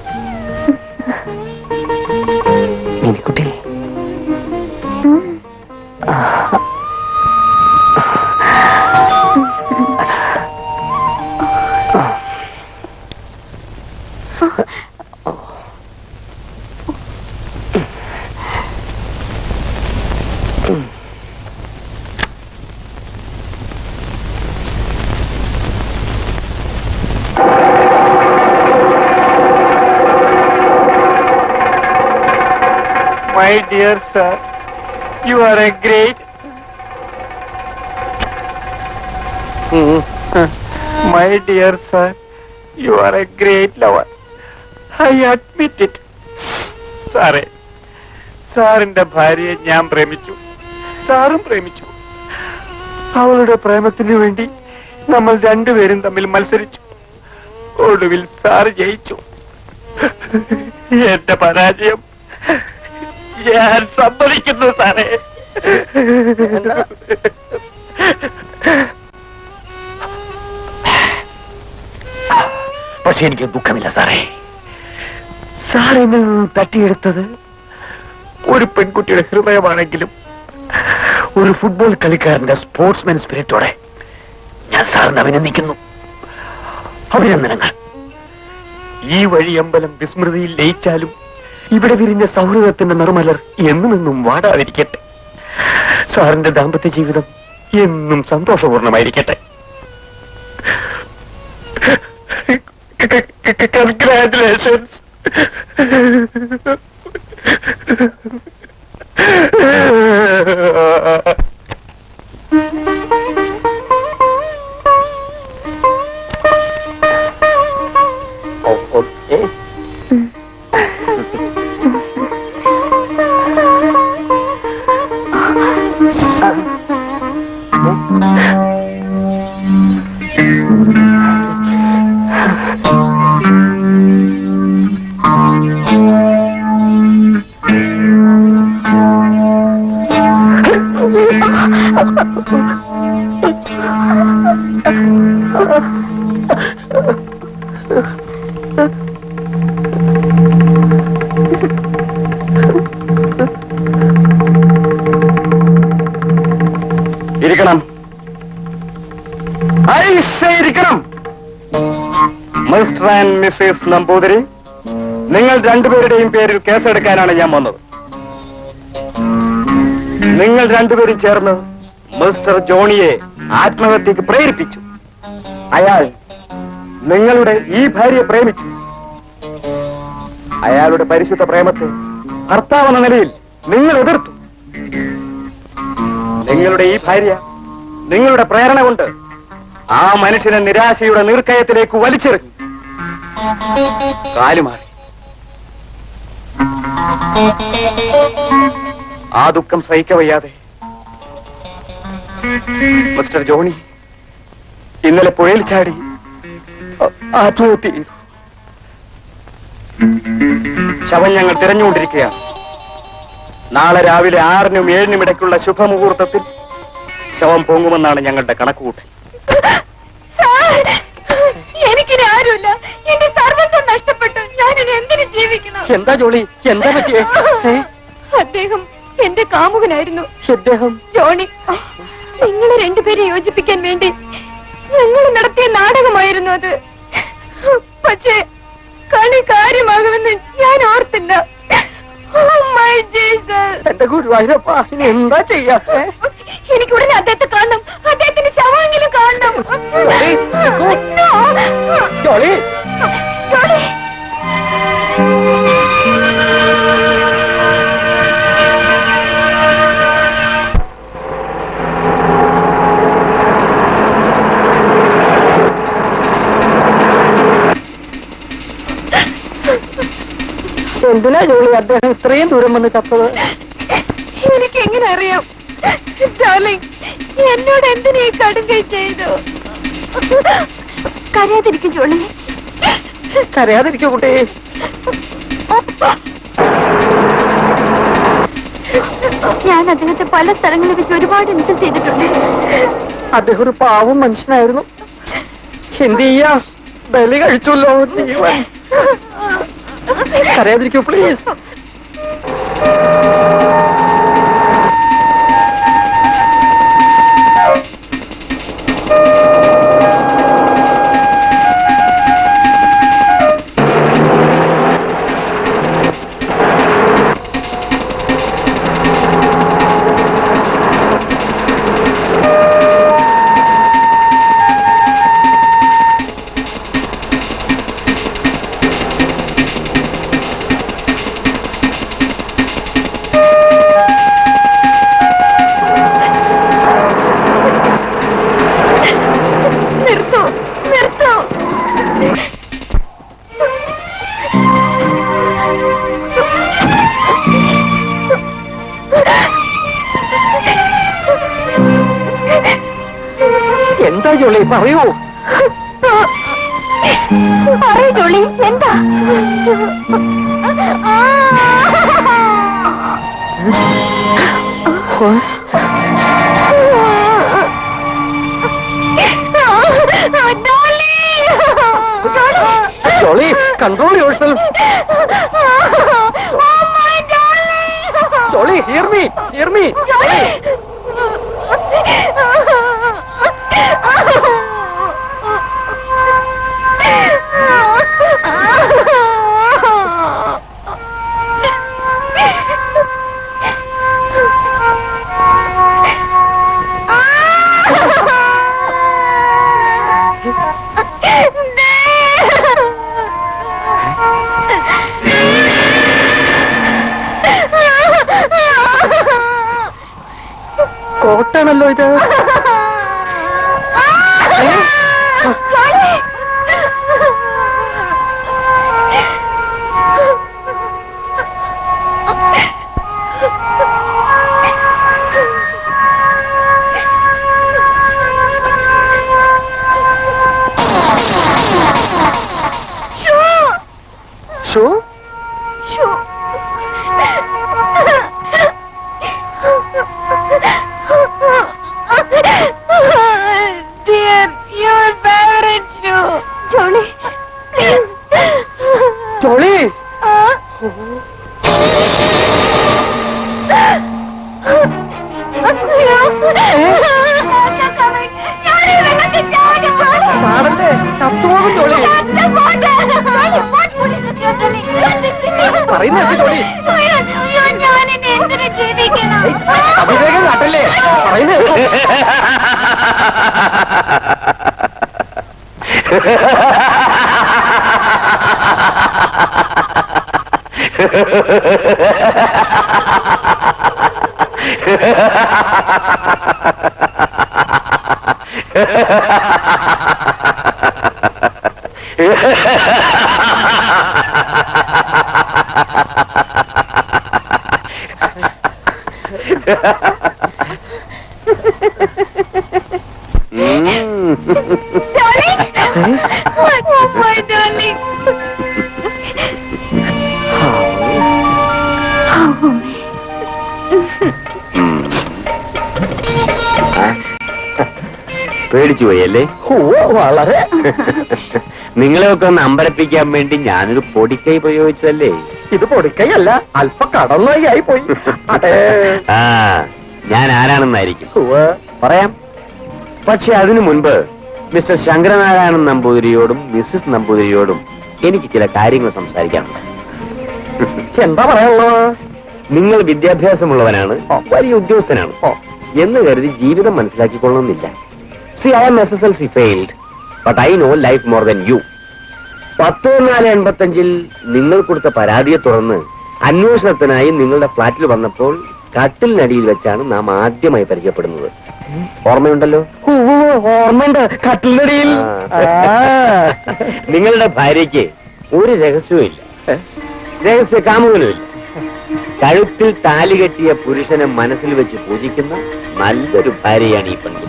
A: മീനുകുട്ടി
C: My dear sir, you are a great. My dear sir, you are a great lover. I admit it. സാറേ, സാറിന്റെ ഭാര്യയെ ഞാൻ പ്രേമിച്ചു, സാറും പ്രേമിച്ചു. അവളുടെ പ്രേമത്തിന് വേണ്ടി നമ്മൾ രണ്ടുപേരും തമ്മിൽ മത്സരിച്ചു. ഒടുവിൽ സാറ് ജയിച്ചു. എന്റെ പരാജയം ഞാൻ സമ്മതിക്കുന്നു സാറേ. പക്ഷെ എനിക്ക് ദുഃഖമില്ല സാറേ. സാറിന് തട്ടിയെടുത്തത് ഒരു പെൺകുട്ടിയുടെ ഹൃദയമാണെങ്കിലും ഒരു ഫുട്ബോൾ കളിക്കാരന്റെ സ്പോർട്സ്മാൻ സ്പിരിറ്റോടെ ഞാൻ സാറിന് അഭിനന്ദിക്കുന്നു. അഭിനന്ദനങ്ങൾ. ഈ വഴിയമ്പലം വിസ്മൃതിയിൽ ലയിച്ചാലും ഇവിടെ വിരിഞ്ഞ സൗഹൃദത്തിന്റെ നറുമലർ എന്നും എന്നും വാടാതിരിക്കട്ടെ. സാറിന്റെ ദാമ്പത്യ ജീവിതം എന്നും സന്തോഷപൂർണമായിരിക്കട്ടെ. കൺഗ്രാറ്റുലേഷൻസ്. ഓക്കെ. ഇരിക്കണം. ഇരിക്കണം. മിസ്റ്റർ ആൻഡ് മിസ്സസ് നമ്പൂതിരി, നിങ്ങൾ രണ്ടുപേരുടെയും പേരിൽ കേസെടുക്കാനാണ് ഞാൻ വന്നത്. നിങ്ങൾ രണ്ടുപേരും ചേർന്ന് മിസ്റ്റർ ജോണിയെ ആത്മഹത്യക്ക് പ്രേരിപ്പിച്ചു. അയാൾ നിങ്ങളുടെ ഈ ഭാര്യയെ പ്രേമിച്ചു. അയാളുടെ പരിശുദ്ധ പ്രേമത്തെ ഭർത്താവെന്ന നിലയിൽ നിങ്ങൾ എതിർത്തു. നിങ്ങളുടെ ഈ ഭാര്യ നിങ്ങളുടെ പ്രേരണ കൊണ്ട് ആ മനുഷ്യനെ നിരാശയുടെ നീർക്കയത്തിലേക്ക് വലിച്ചെറിഞ്ഞു. കാലുമാറി. ആ ദുഃഖം സഹിക്കവയ്യാതെ മിസ്റ്റർ ജോണി ഇന്നലെ പുഴയിൽ ചാടി ആത്മഹത്യ ചെയ്തു. ശവം ഞങ്ങൾ തിരഞ്ഞുകൊണ്ടിരിക്കുകയാണ്. നാളെ രാവിലെ ആറിനും ഏഴിനും ഇടയ്ക്കുള്ള ശുഭമുഹൂർത്തത്തിൽ ശവം പൊങ്ങുമെന്നാണ് ഞങ്ങളുടെ കണക്കുകൂട്ടൽ.
B: എനിക്കിനി ആരുമില്ല. എന്റെ സർവസ്വം നഷ്ടപ്പെട്ടു. ഞാനിനി എന്തിനു ജീവിക്കണം?
A: എന്താ ജോളി? എന്താ പറ്റിയേ?
B: അദ്ദേഹം എന്റെ കാമുകനായിരുന്നു.
A: അദ്ദേഹം
B: ജോണി, നിങ്ങളെ രണ്ടുപേരെ യോജിപ്പിക്കാൻ വേണ്ടി ഞങ്ങൾ നടത്തിയ നാടകമായിരുന്നു അത്. പക്ഷേ കളി കാര്യമാകുമെന്ന് ഞാൻ ഓർത്തില്ല.
A: എന്റെ ഗുരുവായൂരപ്പ, ഇനി എന്താ ചെയ്യാ?
B: എനിക്ക് ഉടനെ അദ്ദേഹത്തെ കാണണം. അദ്ദേഹത്തിന്റെ ശവമെങ്കിലും കാണണം.
A: ജോളി,
B: ജോളി,
A: എന്തിനാ ജോളി അദ്ദേഹം ഇത്രയും ദൂരം വന്ന് ചത്തത്?
B: എനിക്ക് എങ്ങനെ അറിയാം? ഡാർലിംഗ്, എന്നോട് എന്തിനാ ഈ കടുങ്കൈ ചെയ്തു? കരയാതിരിക്കും ജോളി.
A: കരയാതിരിക്കൂ കുട്ടി.
B: ഞാൻ അദ്ദേഹത്തെ പല സ്ഥലങ്ങളിൽ വെച്ച് ഒരുപാട് ഇൻസൾട്ട് ചെയ്തിട്ടുണ്ട്.
A: അദ്ദേഹം ഒരു പാവം മനുഷ്യനായിരുന്നു. എന്ത് ചെയ്യാ, ബലി കഴിച്ചല്ലോ ജീവൻ. കരയാതിരിക്കൂ പ്ലീസ്. എന്താ ജോളി, പറയൂ.
B: പറയൂ ജോളി, എന്താ?
A: Jolly, control yourself. Jolly, hear me, hear me. കോട്ടാണല്ലോ ഇത്. Show
B: show Dear, your favorite shoe. Jolie, please.
A: Jolly, ചാടല്ലേ, ചത്തുപോകും ജോളി. പറയുന്നത് ജോലി
B: ഞാൻ എന്നെ എന്തിനു ജീവിക്കണം?
A: അഭിവേകം കാട്ടല്ലേ പറയുന്നത്
C: പേടിച്ചു പോയല്ലേ?
A: വളരെ
C: നിങ്ങളെയൊക്കെ ഒന്ന് അമ്പരപ്പിക്കാൻ വേണ്ടി ഞാനൊരു പൊടിക്കൈ പ്രയോഗിച്ചതല്ലേ?
A: ഇത് പൊടിക്കൈയല്ല, അല്പ കടന്നായി പോയി. അതെ,
C: ആ ഞാൻ ആരാണെന്നായിരിക്കും പറയാം. പക്ഷെ അതിനു മുൻപ് മിസ്റ്റർ ശങ്കരനാരായണൻ നമ്പൂതിരിയോടും മിസ്സസ് നമ്പൂതിരിയോടും എനിക്ക് ചില കാര്യങ്ങൾ സംസാരിക്കാനുണ്ട്.
A: എന്താ പറയാനുള്ളത്?
C: നിങ്ങൾ വിദ്യാഭ്യാസമുള്ളവനാണ്, വലിയ ഉദ്യോഗസ്ഥനാണ് എന്ന് കരുതി ജീവിതം മനസ്സിലാക്കിക്കൊള്ളണമെന്നില്ല. See I'm S S L C failed, but I know life more than you. പത്ത് നാല് എൺപത്തഞ്ചിൽ നിങ്ങൾ കൊടുത്ത പരാതിയെ തുടർന്ന് അന്വേഷണത്തിനായി നിങ്ങളുടെ ഫ്ളാറ്റിൽ വന്നപ്പോൾ കട്ടിലിനടിയിൽ വെച്ചാണ് നാം ആദ്യമായി പരിചയപ്പെടുന്നത്. ഓർമ്മയുണ്ടല്ലോ?
A: ഓർമ്മയുണ്ട്. കട്ടിലടിയിൽ
C: നിങ്ങളുടെ ഭാര്യയ്ക്ക് ഒരു രഹസ്യവും ഇല്ല, രഹസ്യ കാമുകനുമില്ല. കഴുത്തിൽ താലി കെട്ടിയ പുരുഷനെ മനസ്സിൽ വെച്ച് പൂജിക്കുന്ന നല്ലൊരു ഭാര്യയാണ് ഈ പെണ്ണ്.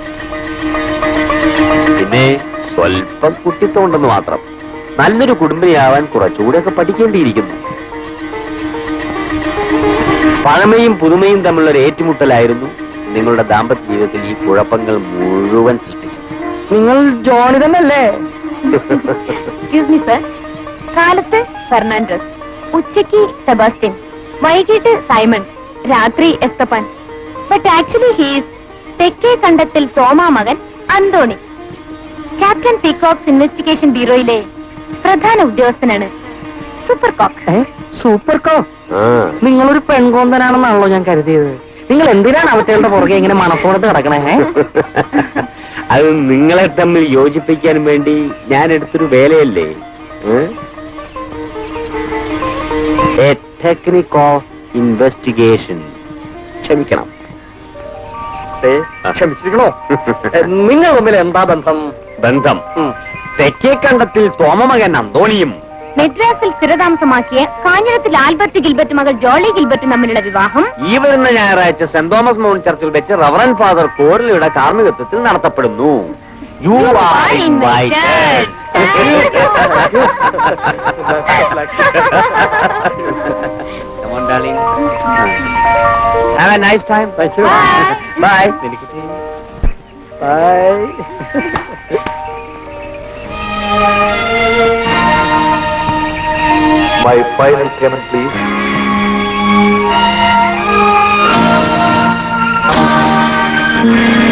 C: പിന്നെ സ്വല്പം കുട്ടിത്തോണ്ടെന്ന് മാത്രം. നല്ലൊരു കുടുംബിനിയാവാൻ കുറച്ചുകൂടെയൊക്കെ പഠിക്കേണ്ടിയിരിക്കുന്നു. പഴമയും പുതുമയും തമ്മിലുള്ള ഒരു ഏറ്റുമുട്ടലായിരുന്നു നിങ്ങളുടെ ദാമ്പത്യ ജീവിതത്തിൽ ഈ കുഴപ്പങ്ങൾ മുഴുവൻ സൃഷ്ടിച്ചത്.
A: നിങ്ങൾ ജോണി തന്നെയല്ലേ?
B: Excuse me sir. കാലത്ത് ഫെർണാണ്ടസ്, ഉച്ചയ്ക്ക് സെബാസ്റ്റ്യൻ, വൈകിട്ട് സൈമൺ, രാത്രി എസ്തപ്പാൻ. ബട്ട് ആക്ച്വലി ഹീസ് തെക്കേ കണ്ടത്തിൽ സോമാ മകൻ അന്തോണി. ക്യാപ്റ്റൻ പീകോക്സ് ഇൻവെസ്റ്റിഗേഷൻ ബ്യൂറോയിലെ പ്രധാന ഉദ്യോഗസ്ഥനാണ്. Super cock.
A: Super cock?
C: ആ
A: നിങ്ങളൊരു പെൺകോന്തനാണെന്നാണല്ലോ ഞാൻ കരുതിയത്. നിങ്ങൾ എന്തിനാണ് അവറ്റകളുടെ പുറകെ ഇങ്ങനെ മണത്തോടത്ത് കിടക്കണേ?
C: അത് നിങ്ങളെ തമ്മിൽ യോജിപ്പിക്കാൻ വേണ്ടി ഞാൻ എടുത്തൊരു വേലയല്ലേ? A technique of investigation. ക്ഷമിക്കണം.
A: ക്ഷമിച്ചിരിക്കണോ? നിങ്ങൾ തമ്മിൽ എന്താ ബന്ധം?
C: ബന്ധം തെക്കേ കണ്ടത്തിൽ തോമമകൻ അന്തോണിയും
B: മെഡ്രാസിൽ സ്ഥിരതാമസമാക്കിയ കാഞ്ഞിരത്തിൽ ആൽബർട്ട് ഗിൽബർട്ട് മകൾ ജോളി ഗിൽബർട്ടും തമ്മിലുള്ള വിവാഹം
C: ഈ വരുന്ന ഞായറാഴ്ച സെന്റ് തോമസ് മൗണ്ട് ചർച്ചിൽ വെച്ച് റവറൻ ഫാദർ കോർലിയുടെ കാർമ്മികത്വത്തിൽ നടത്തപ്പെടുന്നു. You are invited. Come on, darling. Have a nice time. Thank you. Bye.
A: Bye.
C: My final payment, please.
B: Bye.